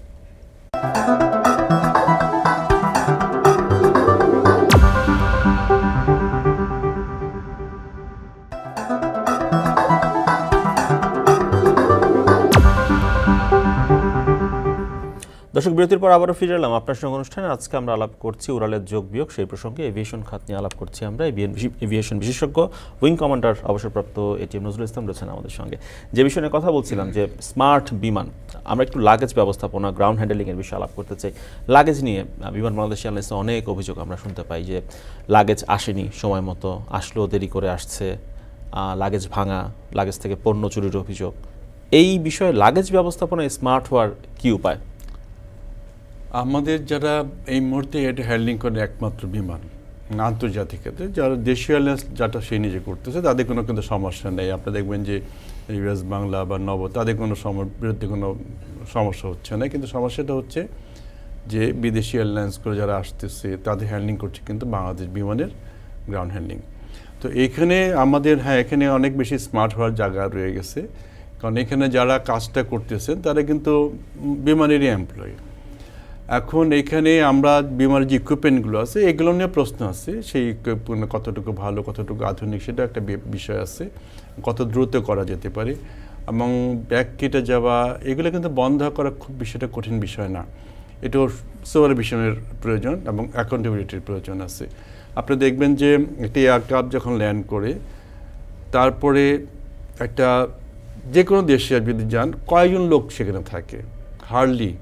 A: দর্শক, বিরতির পর আবারও ফিরে এলাম আপনার সঙ্গে অনুষ্ঠানে। আজকে আমরা আলাপ করছি উড়ালের যোগ বিয়োগ, সেই প্রসঙ্গে এভিয়েশন খাত নিয়ে আলাপ করছি আমরা। এভিয়েশন বিশেষজ্ঞ উইং কমান্ডার অবসরপ্রাপ্ত এটিএম নজরুল ইসলাম রয়েছেন আমাদের সঙ্গে। যে বিষয়ে কথা বলছিলাম যে স্মার্ট বিমান, আমরা একটু লাগেজ ব্যবস্থাপনা, গ্রাউন্ড হ্যান্ডেলিংয়ের বিষয়ে আলাপ করতে চাই। লাগেজ নিয়ে বিমান বাংলাদেশ এয়ারলাইন্সে অনেক অভিযোগ আমরা শুনতে পাই যে লাগেজ আসেনি সময় মতো, আসলেও দেরি করে আসছে, লাগেজ ভাঙা, লাগেজ থেকে পণ্য চুরির অভিযোগ। এই বিষয়ে লাগেজ ব্যবস্থাপনায় স্মার্ট হওয়ার কী উপায়?
B: আমাদের যারা এই মুহূর্তে এটা হ্যান্ডলিং করে একমাত্র বিমান আন্তর্জাতিক ক্ষেত্রে, যারা দেশীয় এয়ারলাইন্স যাটা সে নিজে করতেছে, তাদের কোনো কিন্তু সমস্যা নেই। আপনি দেখবেন যে ইউএস বাংলা বা নব, তাদের কোনো বিরুদ্ধে কোনো সমস্যা হচ্ছে না, কিন্তু সমস্যাটা হচ্ছে যে বিদেশি এয়ারলাইন্সগুলো যারা আসতেছে তাদের হ্যান্ডলিং করছে কিন্তু বাংলাদেশ বিমানের গ্রাউন্ড হ্যান্ডলিং। তো এখানে আমাদের হ্যাঁ এখানে অনেক বেশি স্মার্ট হওয়ার জায়গা রয়ে গেছে, কারণ এখানে যারা কাজটা করতেছেন তারা কিন্তু বিমানেরই এমপ্লয়ি। এখন এখানে আমরা বিমানের যে ইকুইপমেন্টগুলো আছে এগুলো নিয়ে প্রশ্ন আছে, সেই ইকুইপমেন্ট কতটুকু ভালো, কতটুকু আধুনিক, সেটা একটা বিষয় আছে, কত দ্রুত করা যেতে পারে, এবং ব্যাগ কেটে যাওয়া এগুলো কিন্তু বন্ধ করা খুব বিষয়টা কঠিন বিষয় না। এটাও সুপারভিশনের প্রয়োজন এবং অ্যাকাউন্টেবিলিটির প্রয়োজন আছে। আপনি দেখবেন যে একটি এয়ারক্রাফট যখন ল্যান্ড করে, তারপরে একটা যে কোনো দেশে যদি যান কয়েকজন লোক সেখানে থাকে, হার্ডলি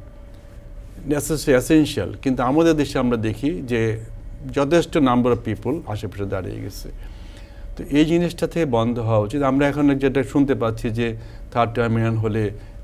B: নেসেসারি এসেনশিয়াল, কিন্তু আমাদের দেশে আমরা দেখি যে যথেষ্ট নাম্বার অফ পিপল আশেপাশে দাঁড়িয়ে গেছে। তো এই জিনিসটা থেকে বন্ধ হওয়া উচিত। আমরা এখন যেটা শুনতে পাচ্ছি যে থার্ড টার্মিনাল হলে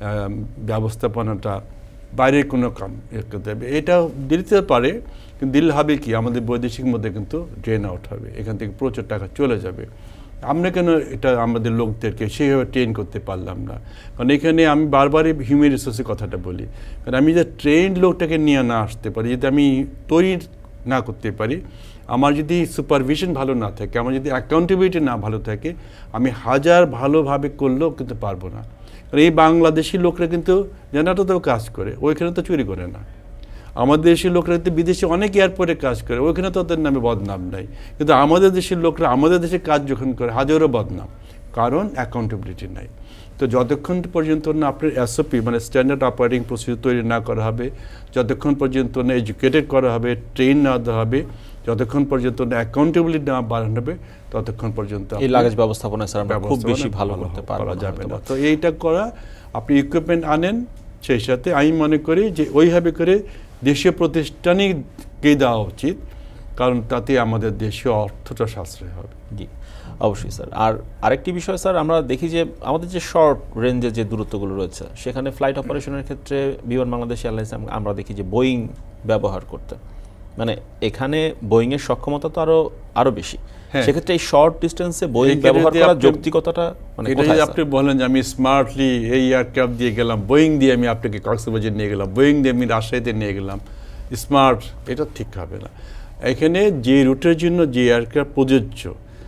B: ব্যবস্থাপনাটা বাইরের কোনো কাম করতে হবে, এটা দিতে পারে, কিন্তু দিলে হবে কি আমাদের বৈদেশিক মধ্যে কিন্তু ড্রেন আউট হবে, এখান থেকে প্রচুর টাকা চলে যাবে। আমরা কেন এটা আমাদের লোকদেরকে সেইভাবে ট্রেন করতে পারলাম না? কারণ এখানে আমি বারবারই হিউম্যান রিসোর্সের কথাটা বলি, কারণ আমি যদি ট্রেন লোকটাকে নিয়ে না আসতে পারি, যদি আমি তৈরি না করতে পারি, আমার যদি সুপারভিশন ভালো না থাকে, আমার যদি অ্যাকাউন্টেবিলিটি না ভালো থাকে, আমি হাজার ভালোভাবে করলেও কিন্তু পারবো না। কারণ এই বাংলাদেশি লোকরা কিন্তু জেনারেটরতেও কাজ করে, ওইখানে তো চুরি করে না। আমাদের দেশের লোকরা কিন্তু বিদেশে অনেক এয়ারপোর্টে কাজ করে, ওইখানে তো ওদের নামে বদনাম নাই, কিন্তু আমাদের দেশের লোকরা আমাদের দেশে কাজ যখন করে হাজারো বদনাম, কারণ অ্যাকাউন্টেবিলিটি নাই। তো যতক্ষণ পর্যন্ত না আপনার এসওপি মানে স্ট্যান্ডার্ড অপারেটিং প্রসিডিউর তৈরি না করা হবে, যতক্ষণ পর্যন্ত না এডুকেটেড করা হবে, ট্রেন না দেওয়া হবে, যতক্ষণ পর্যন্ত না অ্যাকাউন্টেবিলিটি না বাড়ানো হবে, ততক্ষণ পর্যন্ত
A: এই লাগেজ ব্যবস্থাপনা স্যার আমরা খুব বেশি ভালো করতে পারা যাবে না।
B: তো এইটা করা, আপনি ইকুইপমেন্ট আনেন, সেই সাথে আমি মনে করি যে ওইভাবে করে দেশীয় প্রতিষ্ঠানকে দেওয়া উচিত, কারণ তাতে আমাদের দেশীয় অর্থটা সাশ্রয় হবে।
A: জি, অবশ্যই স্যার। আর আরেকটি বিষয় স্যার, আমরা দেখি যে আমাদের যে শর্ট রেঞ্জের যে দূরত্বগুলো রয়েছে, সেখানে ফ্লাইট অপারেশনের ক্ষেত্রে বিমান বাংলাদেশ এয়ারলাইন্স আমরা দেখি যে বোয়িং ব্যবহার করতে, মানে এখানে বোয়িংয়ের সক্ষমতা তো আরও আরও বেশি, সেক্ষেত্রে এই শর্ট ডিস্টেন্সে বোয়িং ব্যবহার করার যৌক্তিকতাটা মানে কোথায়?
B: আপনি বলেন যে আমি স্মার্টলি এই এয়ারক্রাফট দিয়ে গেলাম, বোয়িং দিয়ে আমি আপনাকে কক্সবাজার নিয়ে গেলাম, বোয়িং দিয়ে আমি রাজশাহীতে নিয়ে গেলাম, স্মার্ট, এটা ঠিক হবে না। এখানে যে রুটের জন্য যে এয়ারক্রাফট প্রযোজ্য,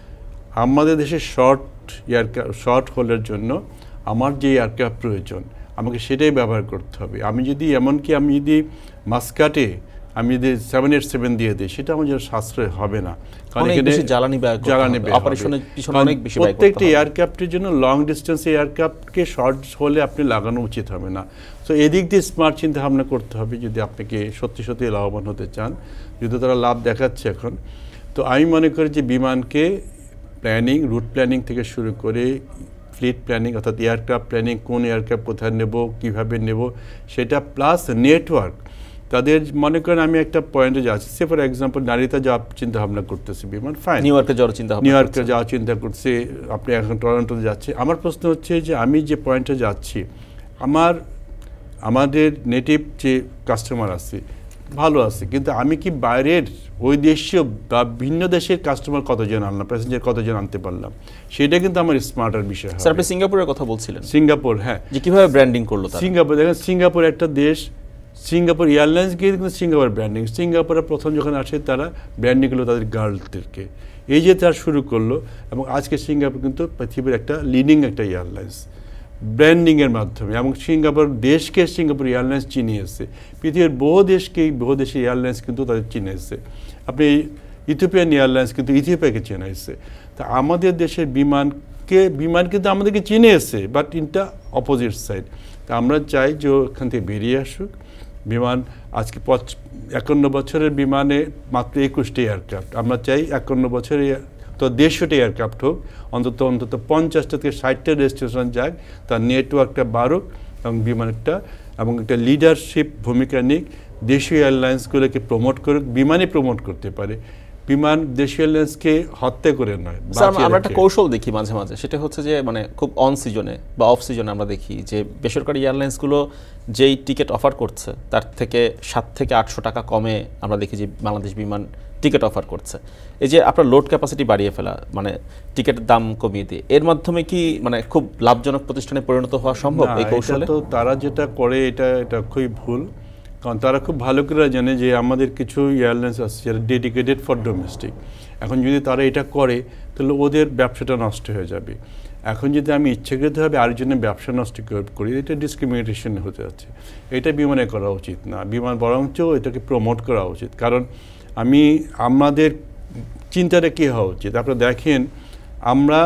B: আমাদের দেশে শর্ট এয়ারক্রাফট শর্ট হোলের জন্য আমার যে এয়ারক্রাফট প্রয়োজন আমাকে সেটাই ব্যবহার করতে হবে। আমি যদি এমনকি আমি যদি মাসকাটে আমি যদি সেভেন এইট সেভেন দিয়ে দিই, সেটা আমার জন্য সাশ্রয় হবে না, কারণ এখানে জ্বালানি জ্বালানি প্রত্যেকটি এয়ারক্রাফটের জন্য লং ডিস্টেন্স এয়ারক্রাফটকে শর্ট হলে আপনি লাগানো উচিত হবে না। তো এদিক দিয়ে স্মার্ট চিন্তা ভাবনা করতে হবে যদি আপনাকে সত্যি সত্যি লাভবান হতে চান, যদি তারা লাভ দেখাচ্ছে এখন। তো আমি মনে করি যে বিমানকে প্ল্যানিং, রুট প্ল্যানিং থেকে শুরু করে ফ্লিট প্ল্যানিং, অর্থাৎ এয়ারক্রাফট প্ল্যানিং, কোন এয়ারক্রাফট কোথায় নেব, কীভাবে নেব, সেটা প্লাস নেটওয়ার্ক, তাদের মনে করেন আমি একটা পয়েন্টে যাচ্ছি, সে ফর এক্সাম্পল নারীতে যাওয়ার চিন্তা ভাবনা করতেছি বিমান, ফাইন,
A: নিউ ইয়র্কে যাওয়ার চিন্তা
B: নিউ ইয়র্কে যাওয়ার চিন্তা করছে, আপনি এখন টরন্টোতে যাচ্ছে। আমার প্রশ্ন হচ্ছে যে আমি যে পয়েন্টে যাচ্ছি, আমার আমাদের নেটিভ যে কাস্টমার আছে ভালো আছে, কিন্তু আমি কি বাইরের ওই দেশীয় বা ভিন্ন দেশের কাস্টমার কতজন আনলাম, প্যাসেঞ্জার কতজন আনতে পারলাম, সেটা কিন্তু আমার স্মার্টার বিষয়।
A: স্যার আপনি সিঙ্গাপুরের কথা বলছিলেন।
B: সিঙ্গাপুর, হ্যাঁ,
A: যে কিভাবে ব্র্যান্ডিং করলো তারা।
B: সিঙ্গাপুর দেখেন, সিঙ্গাপুর একটা দেশ, সিঙ্গাপুর এয়ারলাইন্স গিয়ে কিন্তু সিঙ্গাপুর ব্র্যান্ডিং, সিঙ্গাপুরে প্রথম যখন আসে তারা ব্র্যান্ডিং করলো তাদের গার্লদেরকে, এই যে তার শুরু করলো, এবং আজকে সিঙ্গাপুর কিন্তু পৃথিবীর একটা লিডিং একটা এয়ারলাইন্স ব্র্যান্ডিংয়ের মাধ্যমে, এবং সিঙ্গাপুর দেশকে সিঙ্গাপুর এয়ারলাইন্স চিনিয়েছে, পৃথিবীর বহু দেশকে বহু দেশের এয়ারলাইন্স কিন্তু তাদের চিনিয়েছে। আপনি ইথিওপিয়ান এয়ারলাইন্স কিন্তু ইথিওপিয়াকে চিনাইছে। তা আমাদের দেশের বিমানকে বিমান কিন্তু আমাদেরকে চিনিয়েছে, বাট ইনটা অপোজিট সাইড। তা আমরা চাই যে ওখান থেকে বেরিয়ে আসুক বিমান। আজকে একান্ন বছরের বিমানে মাত্র একুশটি এয়ারক্রাফট, আমরা চাই একান্ন বছরে তো দেড়শোটি এয়ারক্রাফট হোক, অন্তত অন্তত পঞ্চাশটা থেকে ষাটটা রেজিস্ট্রেশন যাক, তার নেটওয়ার্কটা বাড়ুক, এবং বিমানটা এবং একটা লিডারশিপ ভূমিকা নিক, দেশীয় এয়ারলাইন্সগুলোকে প্রমোট করুক, বিমানই প্রমোট করতে পারে, বিমান দেশীয় এয়ারলাইন্সকে হত্যা করে নয়।
A: আমরা একটা কৌশল দেখি মাঝে মাঝে, সেটা হচ্ছে যে মানে খুব অন সিজনে বা অফ সিজনে আমরা দেখি যে বেসরকারি এয়ারলাইন্সগুলো যেই টিকিট অফার করছে তার থেকে সাত থেকে আটশো টাকা কমে আমরা দেখি যে বাংলাদেশ বিমান টিকিট অফার করছে। এই যে আপনার লোড ক্যাপাসিটি বাড়িয়ে ফেলা, মানে টিকিটের দাম কমিয়ে দিয়ে, এর মাধ্যমে কি মানে খুব লাভজনক প্রতিষ্ঠানে পরিণত হওয়া সম্ভব এই কৌশলে?
B: তো তারা যেটা করে এটা এটা খুবই ভুল, কারণ তারা খুব ভালো করে জানে যে আমাদের কিছু এয়ারলাইন্স আছে যারা ডেডিকেটেড ফর ডোমেস্টিক। এখন যদি তারা এটা করে তাহলে ওদের ব্যবসাটা নষ্ট হয়ে যাবে। এখন যদি আমি ইচ্ছাকৃতভাবে আরেকজনের ব্যবসা নষ্ট করি, এটা ডিসক্রিমিনেশন হতে যাচ্ছে। এটা বিমানে করা উচিত না, বিমান বরঞ্চ এটাকে প্রমোট করা উচিত। কারণ আমি আমাদের চিন্তাটা কী হওয়া উচিত, আপনারা দেখেন আমরা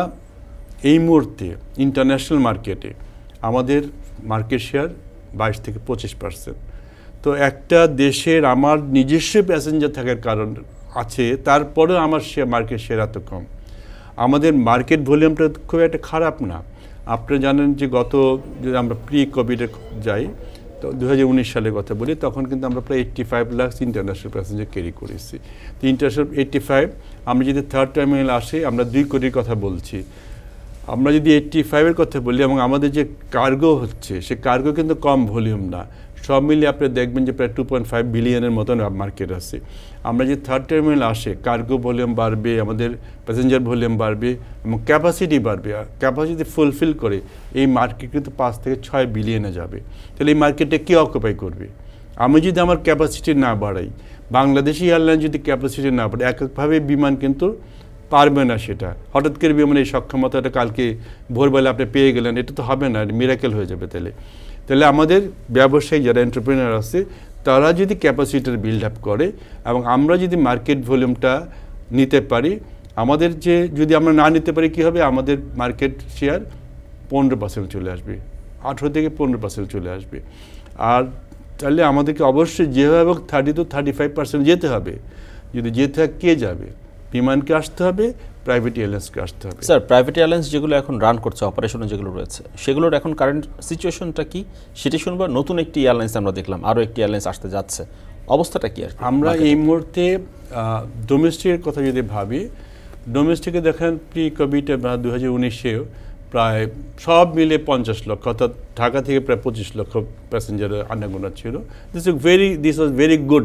B: এই মুহূর্তে ইন্টারন্যাশনাল মার্কেটে আমাদের মার্কেট শেয়ার বাইশ থেকে পঁচিশ পার্সেন্ট। তো একটা দেশের আমার নিজস্ব প্যাসেঞ্জার থাকার কারণ আছে, তারপরেও আমার শেয়ার মার্কেট শেয়ার এত কম। আমাদের মার্কেট ভলিউমটা খুব একটা খারাপ না। আপনারা জানেন যে গত যদি আমরা প্রি কোভিডে যাই, তো দু হাজার উনিশ সালের কথা বলি, তখন কিন্তু আমরা প্রায় eighty five lakhs international passenger carry করেছি। তো ইন্টারন্যাশনাল এইট্টি ফাইভ, আমরা যদি থার্ড টার্মিনাল আসে আমরা দুই কোটির কথা বলছি। আমরা যদি এইট্টি ফাইভের কথা বলি এবং আমাদের যে কার্গো হচ্ছে, সে কার্গো কিন্তু কম ভলিউম না, সব মিলিয়ে আপনি দেখবেন যে প্রায় টু পয়েন্ট ফাইভ বিলিয়নের মতন মার্কেট আছে। আমরা যদি থার্ড টার্মিনাল আসে, কার্গো ভলিউম বাড়বে, আমাদের প্যাসেঞ্জার ভলিউম বাড়বে এবং ক্যাপাসিটি বাড়বে। আর ক্যাপাসিটি ফুলফিল করে এই মার্কেট কিন্তু পাঁচ থেকে ছয় বিলিয়নে যাবে। তাহলে এই মার্কেটে কে অকুপাই করবে? আমি যদি আমার ক্যাপাসিটি না বাড়াই, বাংলাদেশি এয়ারলাইন যদি ক্যাপাসিটি না বাড়ায়, এককভাবে বিমান কিন্তু পারবে না। সেটা হঠাৎ করে বিমানের এই সক্ষমতাটা কালকে ভোরবেলা আপনি পেয়ে গেলেন, এটা তো হবে না, মিরাকেল হয়ে যাবে। তাহলে তাহলে আমাদের ব্যবসায়ী যারা এন্টারপ্রেনার আছে তারা যদি ক্যাপাসিটির বিল্ড আপ করে এবং আমরা যদি মার্কেট ভলিউমটা নিতে পারি, আমাদের যে যদি আমরা না নিতে পারি কী হবে, আমাদের মার্কেট শেয়ার পনেরো পার্সেন্ট চলে আসবে, আঠেরো থেকে পনেরো পার্সেন্ট চলে আসবে। আর তাহলে আমাদেরকে অবশ্যই যেভাবে হোক thirty two thirty five percent যেতে হবে। যদি যেতে হয় কে যাবে? বিমানকে আসতে হবে, প্রাইভেট এয়ারলাইন্সকে আসতে হবে।
A: স্যার প্রাইভেট এয়ারলাইন্স যেগুলো এখন রান করছে, অপারেশনে যেগুলো রয়েছে, সেগুলোর এখন কারেন্ট সিচুয়েশনটা কি সেটি শুনবো। নতুন একটি এয়ারলাইন্স আমরা দেখলাম, আরও একটি এয়ারলাইন্স আসতে যাচ্ছে, অবস্থাটা কি? আর
B: আমরা এই মুহূর্তে ডোমেস্টিকের কথা যদি ভাবি, ডোমেস্টিকে দেখেন প্রি কোভিড বা দু হাজার উনিশেও প্রায় সব মিলে পঞ্চাশ লক্ষ, অর্থাৎ ঢাকা থেকে প্রায় পঁচিশ লক্ষ প্যাসেঞ্জারের আনাগোনা ছিল। This is very this was very good.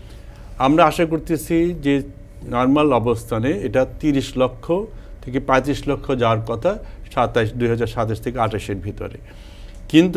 B: আমরা আশা করতেছি যে নর্মাল অবস্থানে এটা তিরিশ লক্ষ থেকে পঁয়ত্রিশ লক্ষ যাওয়ার কথা সাতাইশ দুই হাজার সাতাশ থেকে আঠাশের ভিতরে। কিন্তু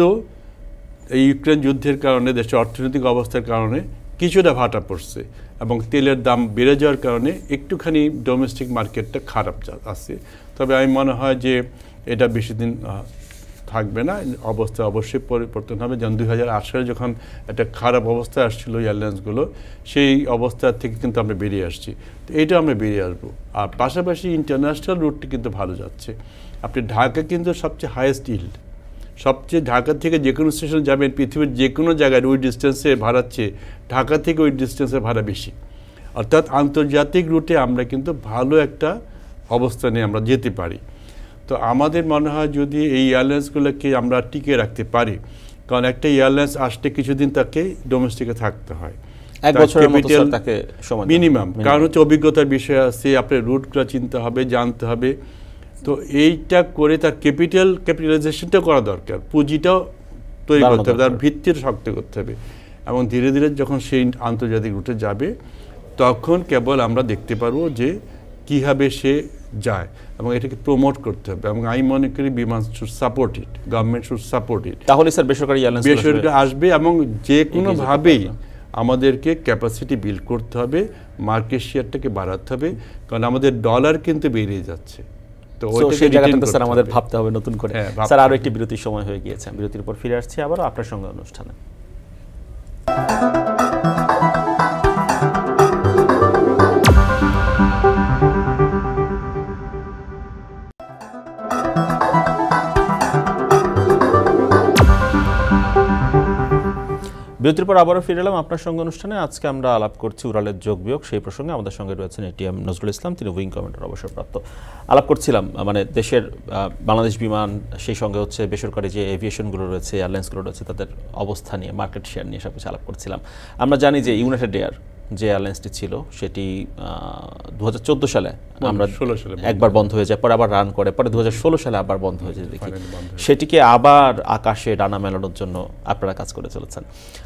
B: এই ইউক্রেন যুদ্ধের কারণে, দেশের অর্থনৈতিক অবস্থার কারণে কিছুটা ভাটা পড়ছে এবং তেলের দাম বেড়ে যাওয়ার কারণে একটুখানি ডোমেস্টিক মার্কেটটা খারাপ আছে। তবে আমি মনে হয় যে এটা বেশি দিন থাকবে না, অবস্থা অবশ্যই পরিবর্তন হবে। যেমন দুই হাজার আট সালে যখন একটা খারাপ অবস্থা আসছিল এয়ারলাইন্সগুলো, সেই অবস্থা থেকে কিন্তু আমরা বেরিয়ে আসছি। তো এইটা আমরা বেরিয়ে আসবো। আর পাশাপাশি ইন্টারন্যাশনাল রুটটি কিন্তু ভালো যাচ্ছে। আপনি ঢাকা কিন্তু সবচেয়ে হাইয়েস্ট ইল্ড, সবচেয়ে ঢাকা থেকে যে কোনো স্টেশন যাবেন পৃথিবীর যে কোনো জায়গায় ওই ডিস্টেন্সে ভাড়াচ্ছে, ঢাকা থেকে ওই ডিস্টেন্সে ভাড়া বেশি। অর্থাৎ আন্তর্জাতিক রুটে আমরা কিন্তু ভালো একটা অবস্থানে আমরা যেতে পারি। তো আমাদের মনে হয় যদি এই এয়ারলাইন্সগুলোকে আমরা টিকে রাখতে পারি, কারণ একটা এয়ারলাইন্স আসতে কিছুদিন তাকে ডোমেস্টিকে থাকতে হয়,
A: এক বছরের মতো স্যার তাকে সময়
B: মিনিমাম। কারণ হচ্ছে অভিজ্ঞতার বিষয় আছে, আপনার রুটগুলো চিনতে হবে, জানতে হবে। তো এইটা করে তার ক্যাপিটাল ক্যাপিটালাইজেশনটা করা দরকার, পুঁজিটাও তৈরি করতে হবে, তার ভিত্তির শক্ত করতে হবে। এবং ধীরে ধীরে যখন সেই আন্তর্জাতিক রুটে যাবে তখন কেবল আমরা দেখতে পারবো যে কীভাবে সে যায়, এবং এটাকে প্রমোট করতে হবে। এবং আমি মনে করি বিমান should support it, government should support it.
A: তাহলে স্যার বেসরকারি এয়ারলাইন্স
B: বেসরকারি আসবে, এবং যে কোনোভাবেই আমাদেরকে ক্যাপাসিটি বিল্ড করতে হবে, মার্কেট শেয়ারটাকে বাড়াতে হবে, কারণ আমাদের ডলার কিন্তু বেড়ে যাচ্ছে। তো
A: সেই জায়গাটাতে স্যার আমাদের ভাবতে হবে নতুন করে। স্যার আরও একটি বিরতির সময় হয়ে গিয়েছে, বিরতির পর ফিরে আসছি আবারও আপনার সঙ্গে অনুষ্ঠানে। বিরতির পর আবারও ফিরে এলাম আপনার সঙ্গে অনুষ্ঠানে। আজকে আমরা আলাপ করছি উড়ালের যোগ বিয়োগ, সেই প্রসঙ্গে আমাদের সঙ্গে রয়েছেন এটিএম নজরুল ইসলাম, তিনি উইং কমান্ডার অবসরপ্রাপ্ত। আলাপ করছিলাম মানে দেশের বাংলাদেশ বিমান, সেই সঙ্গে হচ্ছে বেসরকারি যে এভিয়েশনগুলো রয়েছে, এয়ারলাইন্সগুলো রয়েছে, তাদের অবস্থা নিয়ে, মার্কেট শেয়ার নিয়ে সব কিছু আলাপ করছিলাম। আমরা জানি যে ইউনাইটেড এয়ার যে এয়ারলাইন্সটি ছিল সেটি দু হাজার চোদ্দো সালে আমরা একবার বন্ধ হয়ে যায়, পরে আবার রান করে, পরে দু হাজার ষোলো সালে আবার বন্ধ হয়ে যায় দেখি। সেটিকে আবার আকাশে ডানা মেলানোর জন্য আপনারা কাজ করে চলেছেন।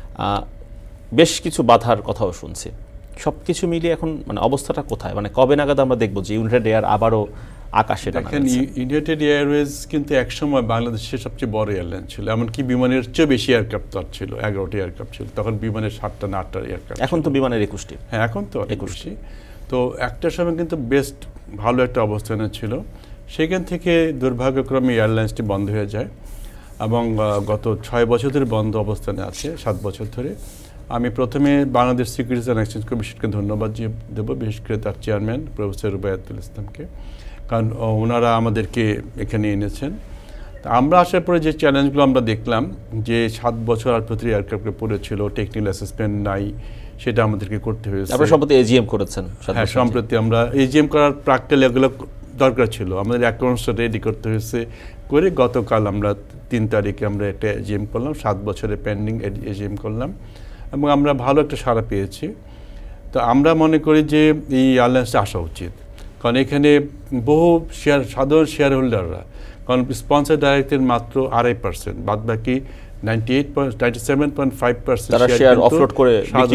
A: বেশ কিছু বাধার কথাও শুনছি, সব কিছু মিলিয়ে এখন মানে অবস্থাটা কোথায়, মানে কবে নাগাদ আমরা দেখবো যে ইউনাইটেড এয়ার আবারও আকাশে ডানা মেলাচ্ছে?
B: ইউনাইটেড এয়ারওয়েজ কিন্তু একসময় বাংলাদেশের সবচেয়ে বড় এয়ারলাইন ছিল, এমনকি বিমানের চেয়ে বেশি এয়ারক্রাফট তার ছিল, এগারোটি এয়ারক্রাফট ছিল তখন, বিমানের সাতটা না আটটা এয়ারক্রাফট।
A: এখন তো বিমানের একুশটি।
B: হ্যাঁ, এখন তো একুশটি। তো একটা সময় কিন্তু বেস্ট ভালো একটা অবস্থানে ছিল, সেখান থেকে দুর্ভাগ্যক্রমে এয়ারলাইন্সটি বন্ধ হয়ে যায়, এবং গত ছয় বছর ধরে বন্ধ অবস্থানে আছে, সাত বছর ধরে। আমি প্রথমে বাংলাদেশ সিকিউরিটিজ অ্যান্ড এক্সচেঞ্জ কমিশনকে ধন্যবাদ দেবো, বিশেষ করে তার চেয়ারম্যান প্রফেসর রুবায়াতুল ইসলামকে, কারণ ওনারা আমাদেরকে এখানে এনেছেন। আমরা আসার পরে যে চ্যালেঞ্জগুলো আমরা দেখলাম, যে সাত বছর আর প্রতি এয়ারক্রাফটে পড়েছিল, টেকনিক্যাল অ্যাসেসমেন্ট নাই, সেটা আমাদেরকে করতে হয়েছে।
A: আপনারা সম্প্রতি এজিএম করেছেন?
B: হ্যাঁ, সম্প্রতি আমরা এজিএম করার প্র্যাকটিক্যাল এগুলো দরকার ছিল, আমাদের অ্যাকাউন্টসটা রেডি করতে হয়েছে। করে গতকাল আমরা তিন তারিখে আমরা একটা এজিএম করলাম, সাত বছরের পেন্ডিং এজিএম করলাম, এবং আমরা ভালো একটা সাড়া পেয়েছি। তো আমরা মনে করি যে এই এয়ারলাইন্সটা আসা উচিত, কারণ এখানে বহু শেয়ার সাধারণ শেয়ার হোল্ডাররা, কারণ স্পন্সর ডাইরেক্টের মাত্র আড়াই পার্সেন্ট, বাদ বাকি ninety eight point ninety seven point five percent share offload করে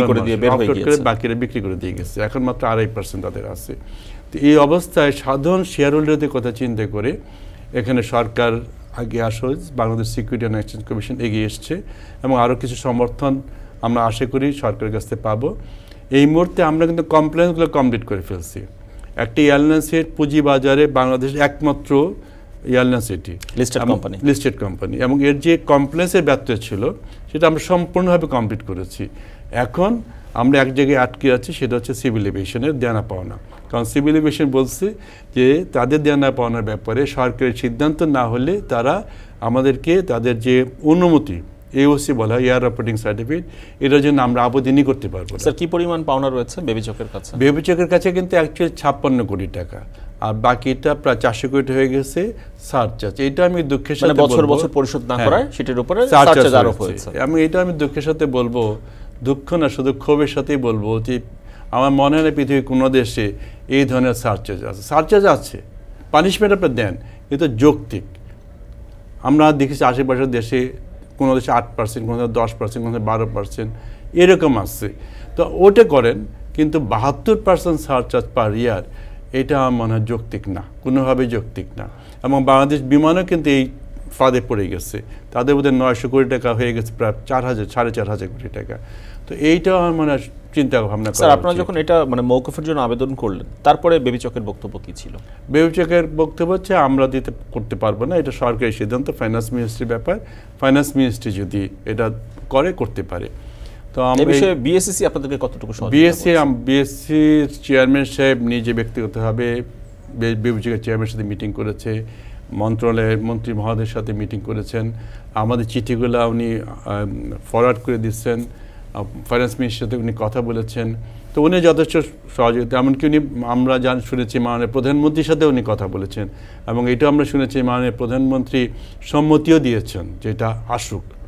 B: বাকিরা বিক্রি করে দিয়ে গেছে, এখন মাত্র আড়াই পার্সেন্ট তাদের আছে। তো এই অবস্থায় সাধারণ শেয়ার হোল্ডারদের কথা চিন্তা করে এখানে সরকার আগে আসো, Bangladesh security and exchange commission এগিয়ে এসছে, এবং আরও কিছু সমর্থন আমরা আশা করি সরকারের কাছ থেকে পাবো। এই মুহূর্তে আমরা কিন্তু কমপ্লেন্সগুলো কমপ্লিট করে ফেলছি। একটি এয়ারলাইন্সের পুঁজিবাজারে বাংলাদেশ একমাত্র এয়ারলাইন্স এটি
A: লিস্টেড কোম্পানি
B: লিস্টেড কোম্পানি এবং এর যে কমপ্লেন্সের ব্যত্যয় ছিল সেটা আমরা সম্পূর্ণভাবে কমপ্লিট করেছি। এখন আমরা এক জায়গায় আটকে আছি, সেটা হচ্ছে সিভিল এভিয়েশনের দেনা পাওনা। কারণ সিভিল এভিয়েশন বলছে যে তাদের দেনা পাওনার ব্যাপারে সরকারি সিদ্ধান্ত না হলে তারা আমাদেরকে তাদের যে অনুমতি এওসি বলা হয়, এয়ার অপারেটিং সার্টিফিকেট, এটার জন্য আমরা আবেদনই করতে পারবো।
A: স্যার কি পরিমাণ পাওনা রয়েছে বেবিচকের কাছে?
B: বেবিচকের কাছে কিন্তু অ্যাকচুয়ালি ছাপ্পান্ন কোটি টাকা, আর বাকিটা প্রায় চারশো কোটি হয়ে গেছে সারচার্জ। এটা আমি দুঃখের সাথে
A: বছর বছর পরিশোধ না করায় সেটার উপরে সারচার্জ আরোপ হয়েছে।
B: আমি এটা আমি দুঃখের সাথে বলবো, দুঃখ না শুধু ক্ষোভের সাথেই বলবো যে আমার মনে হয় না পৃথিবীর কোনো দেশে এই ধরনের সারচার্জ আছে। সারচার্জ আছে, পানিশমেন্ট আপনি দেন, কিন্তু যৌক্তিক। আমরা দেখেছি আশেপাশের দেশে কোনো দেশে আট পার্সেন্ট, কোনো দেশে দশ পার্সেন্ট, কোনো দেশে বারো পার্সেন্ট এরকম আসছে। তো ওটা করেন, কিন্তু বাহাত্তর পার্সেন্ট সারচার্জ পার ইয়ার, এটা আমার মনে হয় যৌক্তিক না, কোনোভাবেই যৌক্তিক না। এবং বাংলাদেশ বিমানও কিন্তু এই ফাঁদে পড়ে গেছে, তাদের বোধহয় নয়শো কোটি টাকা হয়ে গেছে, প্রায় চার হাজার সাড়ে চার হাজার কোটি টাকা। তো এইটা আমার মনে হয় চিন্তা ভাবনা করা।
A: স্যার আপনারা যখন এটা মানে মৌকুফের জন্য আবেদন করলেন, তারপরে বেবিচকের বক্তব্য কি ছিল?
B: বেবিচকের বক্তব্য হচ্ছে আমরা দিতে করতে পারবো না, এটা সরকারি সিদ্ধান্ত, ফাইন্যান্স মিনিস্ট্রির ব্যাপার, ফাইন্যান্স মিনিস্ট্রি যদি এটা করে করতে পারে। তো
A: এই বিষয়ে বিএসসি আপনাদেরকে কতটুকু সহযোগিতা?
B: বিএসসি বিএসসির চেয়ারম্যান সাহেব নিজে ব্যক্তিগতভাবে বেবিচকের চেয়ারম্যানের সাথে মিটিং করেছে, মন্ত্রণালয়ের মন্ত্রী মহোদয়ের সাথে মিটিং করেছেন, আমাদের চিঠিগুলো উনি ফরওয়ার্ড করে দিচ্ছেন, ফাইন্যান্স মিনিস্ট্রির সাথে উনি কথা বলেছেন। তো উনি যথেষ্ট সহযোগিতা, এমনকি উনি আমরা জান শুনেছি মাননীয় প্রধানমন্ত্রীর সাথে উনি কথা বলেছেন, এবং এটাও আমরা শুনেছি মাননীয় প্রধানমন্ত্রী সম্মতিও দিয়েছেন যে এটা আসুক,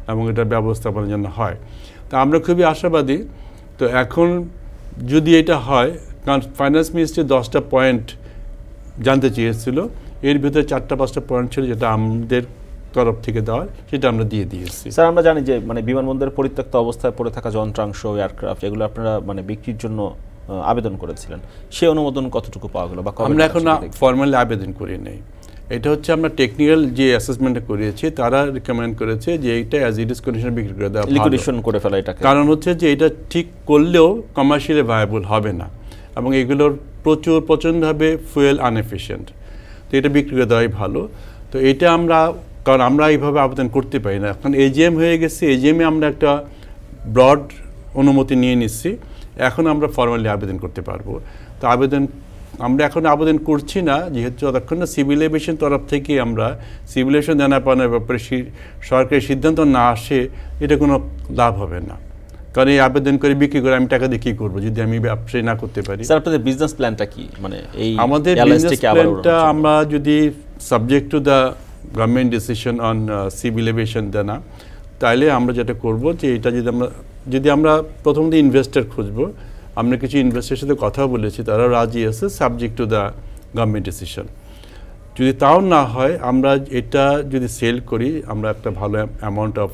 B: এবং এটার ব্যবস্থাপনা যেন হয়। তো আমরা খুবই আশাবাদী। তো এখন যদি এটা হয়, কারণ ফাইন্যান্স মিনিস্ট্রি দশটা পয়েন্ট জানতে চেয়েছিল, এর ভিতরে চারটা পাঁচটা পয়েন্ট ছিল যেটা আমাদের তরফ থেকে দেওয়ার, সেটা আমরা দিয়ে দিয়েছি।
A: স্যার আমরা জানি যে মানে বিমানবন্দরের পরিত্যক্ত অবস্থায় পড়ে থাকা যন্ত্রাংশ, এয়ারক্রাফট, এগুলো আপনারা মানে বিক্রির জন্য আবেদন করেছিলেন, সে অনুমোদন কতটুকু পাওয়া গেল? বা
B: আমরা এখন ফর্মালি আবেদন করি নাই। এটা হচ্ছে আমরা টেকনিক্যাল যে অ্যাসেসমেন্টটা করিয়েছি, তারা রিকমেন্ড করেছে যে এইটা অ্যাজ ইট ইজ কন্ডিশন বিক্রি করে দেওয়া,
A: লিকুইডেশন করে ফেলা এটাকে।
B: কারণ হচ্ছে যে এটা ঠিক করলেও কমার্শিয়ালি ভায়াবল হবে না এবং এগুলোর প্রচুর প্রচণ্ডভাবে ফুয়েল আনএফিশিয়েন্ট, তো এটা বিক্রি করে দেওয়াই ভালো। তো এটা আমরা, কারণ আমরা এইভাবে আবেদন করতে পারি না, এখন এজিএম হয়ে গেছে, এজিএমে আমরা একটা ব্রড অনুমতি নিয়ে নিচ্ছি, এখন আমরা ফর্মালি আবেদন করতে পারবো। তো আবেদন আমরা এখন আবেদন করছি না, যেহেতু যতক্ষণ না সিভিল এভিয়েশন তরফ থেকে আমরা সিভিল এভিয়েশন দেনা পাওয়ার ব্যাপারে সরকারি সিদ্ধান্ত না আসে, এটা কোনো লাভ হবে না। কারণ এই আবেদন করে বিক্রি করে আমি টাকা দিয়ে কী করবো যদি আমি ব্যবসায়ী না করতে পারি?
A: স্যার আপনাদের বিজনেস প্ল্যানটা কি? মানে এই
B: আমাদের বিজনেস প্ল্যানটা আমরা যদি subject to the government decision on civil aviation দেনা, তাইলে আমরা যেটা করব যে এটা যদি আমরা যদি আমরা প্রথমত ইনভেস্টর খুঁজবো, আমরা কিছু ইনভেস্টরের সাথে কথা বলেছি, তারা রাজি আছে subject to the government decision. যদি তাও না হয়, আমরা এটা যদি সেল করি, আমরা একটা ভালো অ্যামাউন্ট অফ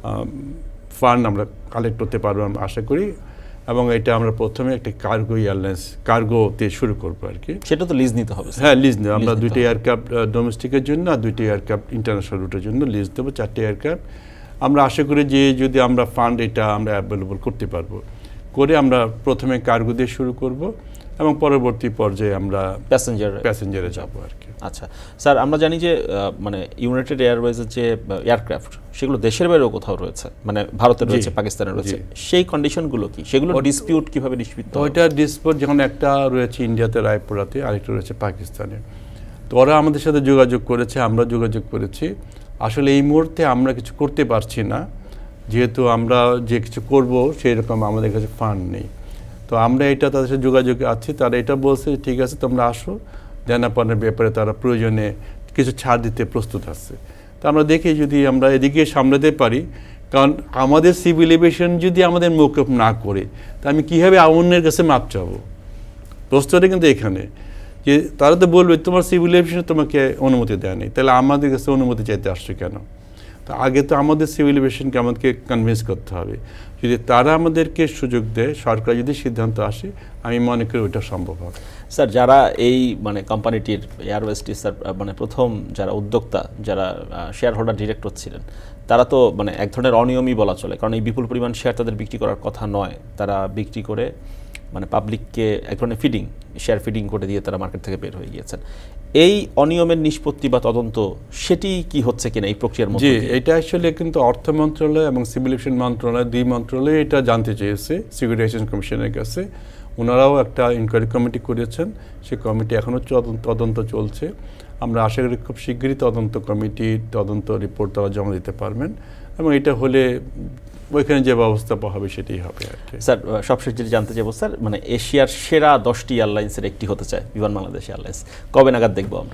B: ফান্ড আমরা কালেক্ট করতে পারবো আমরা আশা করি, এবং এটা আমরা প্রথমে একটা কার্গো এয়ারলাইন্স কার্গোতে শুরু করবো আর কি।
A: সেটা তো লিজ নিতে হবে।
B: হ্যাঁ, লিজ নেব আমরা, দুইটা এয়ারক্রাফট ডোমেস্টিকের জন্য আর দুইটা এয়ারক্রাফট ইন্টারন্যাশনাল রুটের জন্য লিজ দেবো, চারটে এয়ারক্রাফট। আমরা আশা করি যে যদি আমরা ফান্ড এটা আমরা অ্যাভেলেবল করতে পারবো, করে আমরা প্রথমে কার্গো দিয়ে শুরু করব এবং পরবর্তী পর্যায়ে আমরা
A: প্যাসেঞ্জার
B: প্যাসেঞ্জারে যাবো আর কি।
A: আচ্ছা স্যার, আমরা জানি যে মানে ইউনাইটেড এয়ারওয়েজের যে এয়ারক্রাফট, সেগুলো দেশের বাইরেও কোথাও রয়েছে, মানে ভারতের রয়েছে, পাকিস্তানের রয়েছে, সেই কন্ডিশনগুলো কি? সেগুলো ডিসপিউট কিভাবে নিষ্পত্তি?
B: ওইটা ডিসপিউট যখন একটা রয়েছে ইন্ডিয়াতে রায়পুরাতে, আরেকটা রয়েছে পাকিস্তানে, তো ওরা আমাদের সাথে যোগাযোগ করেছে, আমরা যোগাযোগ করেছি। আসলে এই মুহূর্তে আমরা কিছু করতে পারছি না, যেহেতু আমরা যে কিছু করব সেই রকম আমাদের কাছে ফান্ড নেই। তো আমরা এটা তাদের সাথে যোগাযোগে আছি, তারা এটা বলছে ঠিক আছে তোমরা আসো, দেনা পাওয়ার ব্যাপারে তারা প্রয়োজনে কিছু ছাড় দিতে প্রস্তুত আছে। তো আমরা দেখি যদি আমরা এদিকে সামলাতে পারি, কারণ আমাদের সিভিল এভিয়েশন যদি আমাদের মৌকুফ না করে, তা আমি কীভাবে অন্যের কাছে মাপ চাবো? প্রশ্নটা কিন্তু এখানে যে তারা তো বলবে তোমার সিভিল এভিয়েশন তোমাকে অনুমতি দেয় নেই, তাহলে আমাদের কাছে অনুমতি চাইতে আসছো কেন? তো আগে তো আমাদের সিভিল এভিয়েশনকে আমাদেরকে কনভিন্স করতে হবে। যদি তারা আমাদেরকে সুযোগ দেয়, সরকার যদি সিদ্ধান্ত আসে, আমি মনে করি ওইটা সম্ভব হবে।
A: স্যার যারা এই মানে কোম্পানিটির এয়ারওয়েজটি স্যার মানে প্রথম যারা উদ্যোক্তা, যারা শেয়ার হোল্ডার ডিরেক্টর ছিলেন, তারা তো মানে এক ধরনের অনিয়মই বলা চলে, কারণ এই বিপুল পরিমাণ শেয়ার তাদের বিক্রি করার কথা নয়, তারা বিক্রি করে মানে পাবলিককে এক ধরনের ফিডিং, শেয়ার ফিডিং করে দিয়ে তারা মার্কেট থেকে বের হয়ে গিয়েছেন। এই অনিয়মের নিষ্পত্তি বা তদন্ত সেটি কি হচ্ছে কিনা এই প্রক্রিয়ার মধ্যে?
B: জি, এটা আসলে কিন্তু অর্থ মন্ত্রণালয় এবং সিভিল এভিয়েশন মন্ত্রণালয়, দুই মন্ত্রণালয় এটা জানতে চেয়েছে সিকিউরিটি কমিশনের কাছে। ওনারাও একটা ইনকোয়ারি কমিটি করেছেন, সেই কমিটি এখনও তদন্ত চলছে। আমরা আশা করি খুব শীঘ্রই তদন্ত কমিটি তদন্ত রিপোর্ট তারা জমা দিতে পারবেন, এবং এটা হলে ওইখানে যে ব্যবস্থা হবে সেটাই হবে আর কি।
A: স্যার সবশেষ যেটি জানতে চাইবো স্যার, মানে এশিয়ার সেরা দশটি এয়ারলাইন্সের একটি হতে চায় বিমান বাংলাদেশ এয়ারলাইন্স, কবে নাগাদ দেখবো আমরা?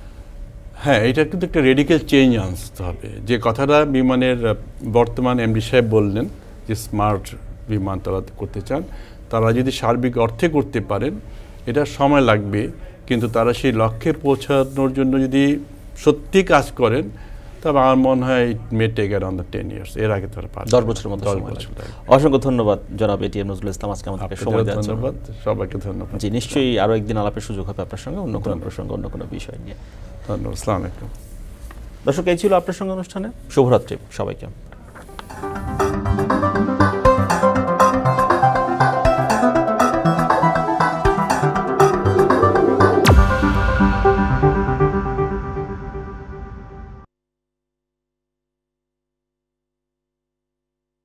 B: হ্যাঁ, এটা কিন্তু একটা রেডিক্যাল চেঞ্জ আনতে হবে। যে কথাটা বিমানের বর্তমান এমডি সাহেব বললেন যে স্মার্ট বিমান তারা করতে চান, তারা যদি সার্বিক অর্থে করতে পারেন, এটা সময় লাগবে, কিন্তু তারা সেই লক্ষ্যে পৌঁছানোর জন্য যদি সত্যি কাজ করেন, তবে আমার মনে হয় it may take around the ten years, এর আগে তারা পারবে
A: দশ বছরের মধ্যে। অসংখ্য ধন্যবাদ জনাব এটিএম নজরুল ইসলাম, আজকে আমাদেরকে সময় দেওয়ার জন্য।
B: ধন্যবাদ, সবাইকে ধন্যবাদ।
A: জি, নিশ্চয়ই আরও একদিন আলাপের সুযোগ হবে আপনার সঙ্গে, অন্য কোনো প্রসঙ্গ, অন্য কোনো বিষয় নিয়ে।
B: ধন্যবাদ। আসসালামু আলাইকুম।
A: দর্শক, এই ছিল আপনার সঙ্গে অনুষ্ঠানে। শুভরাত্রি সবাইকে।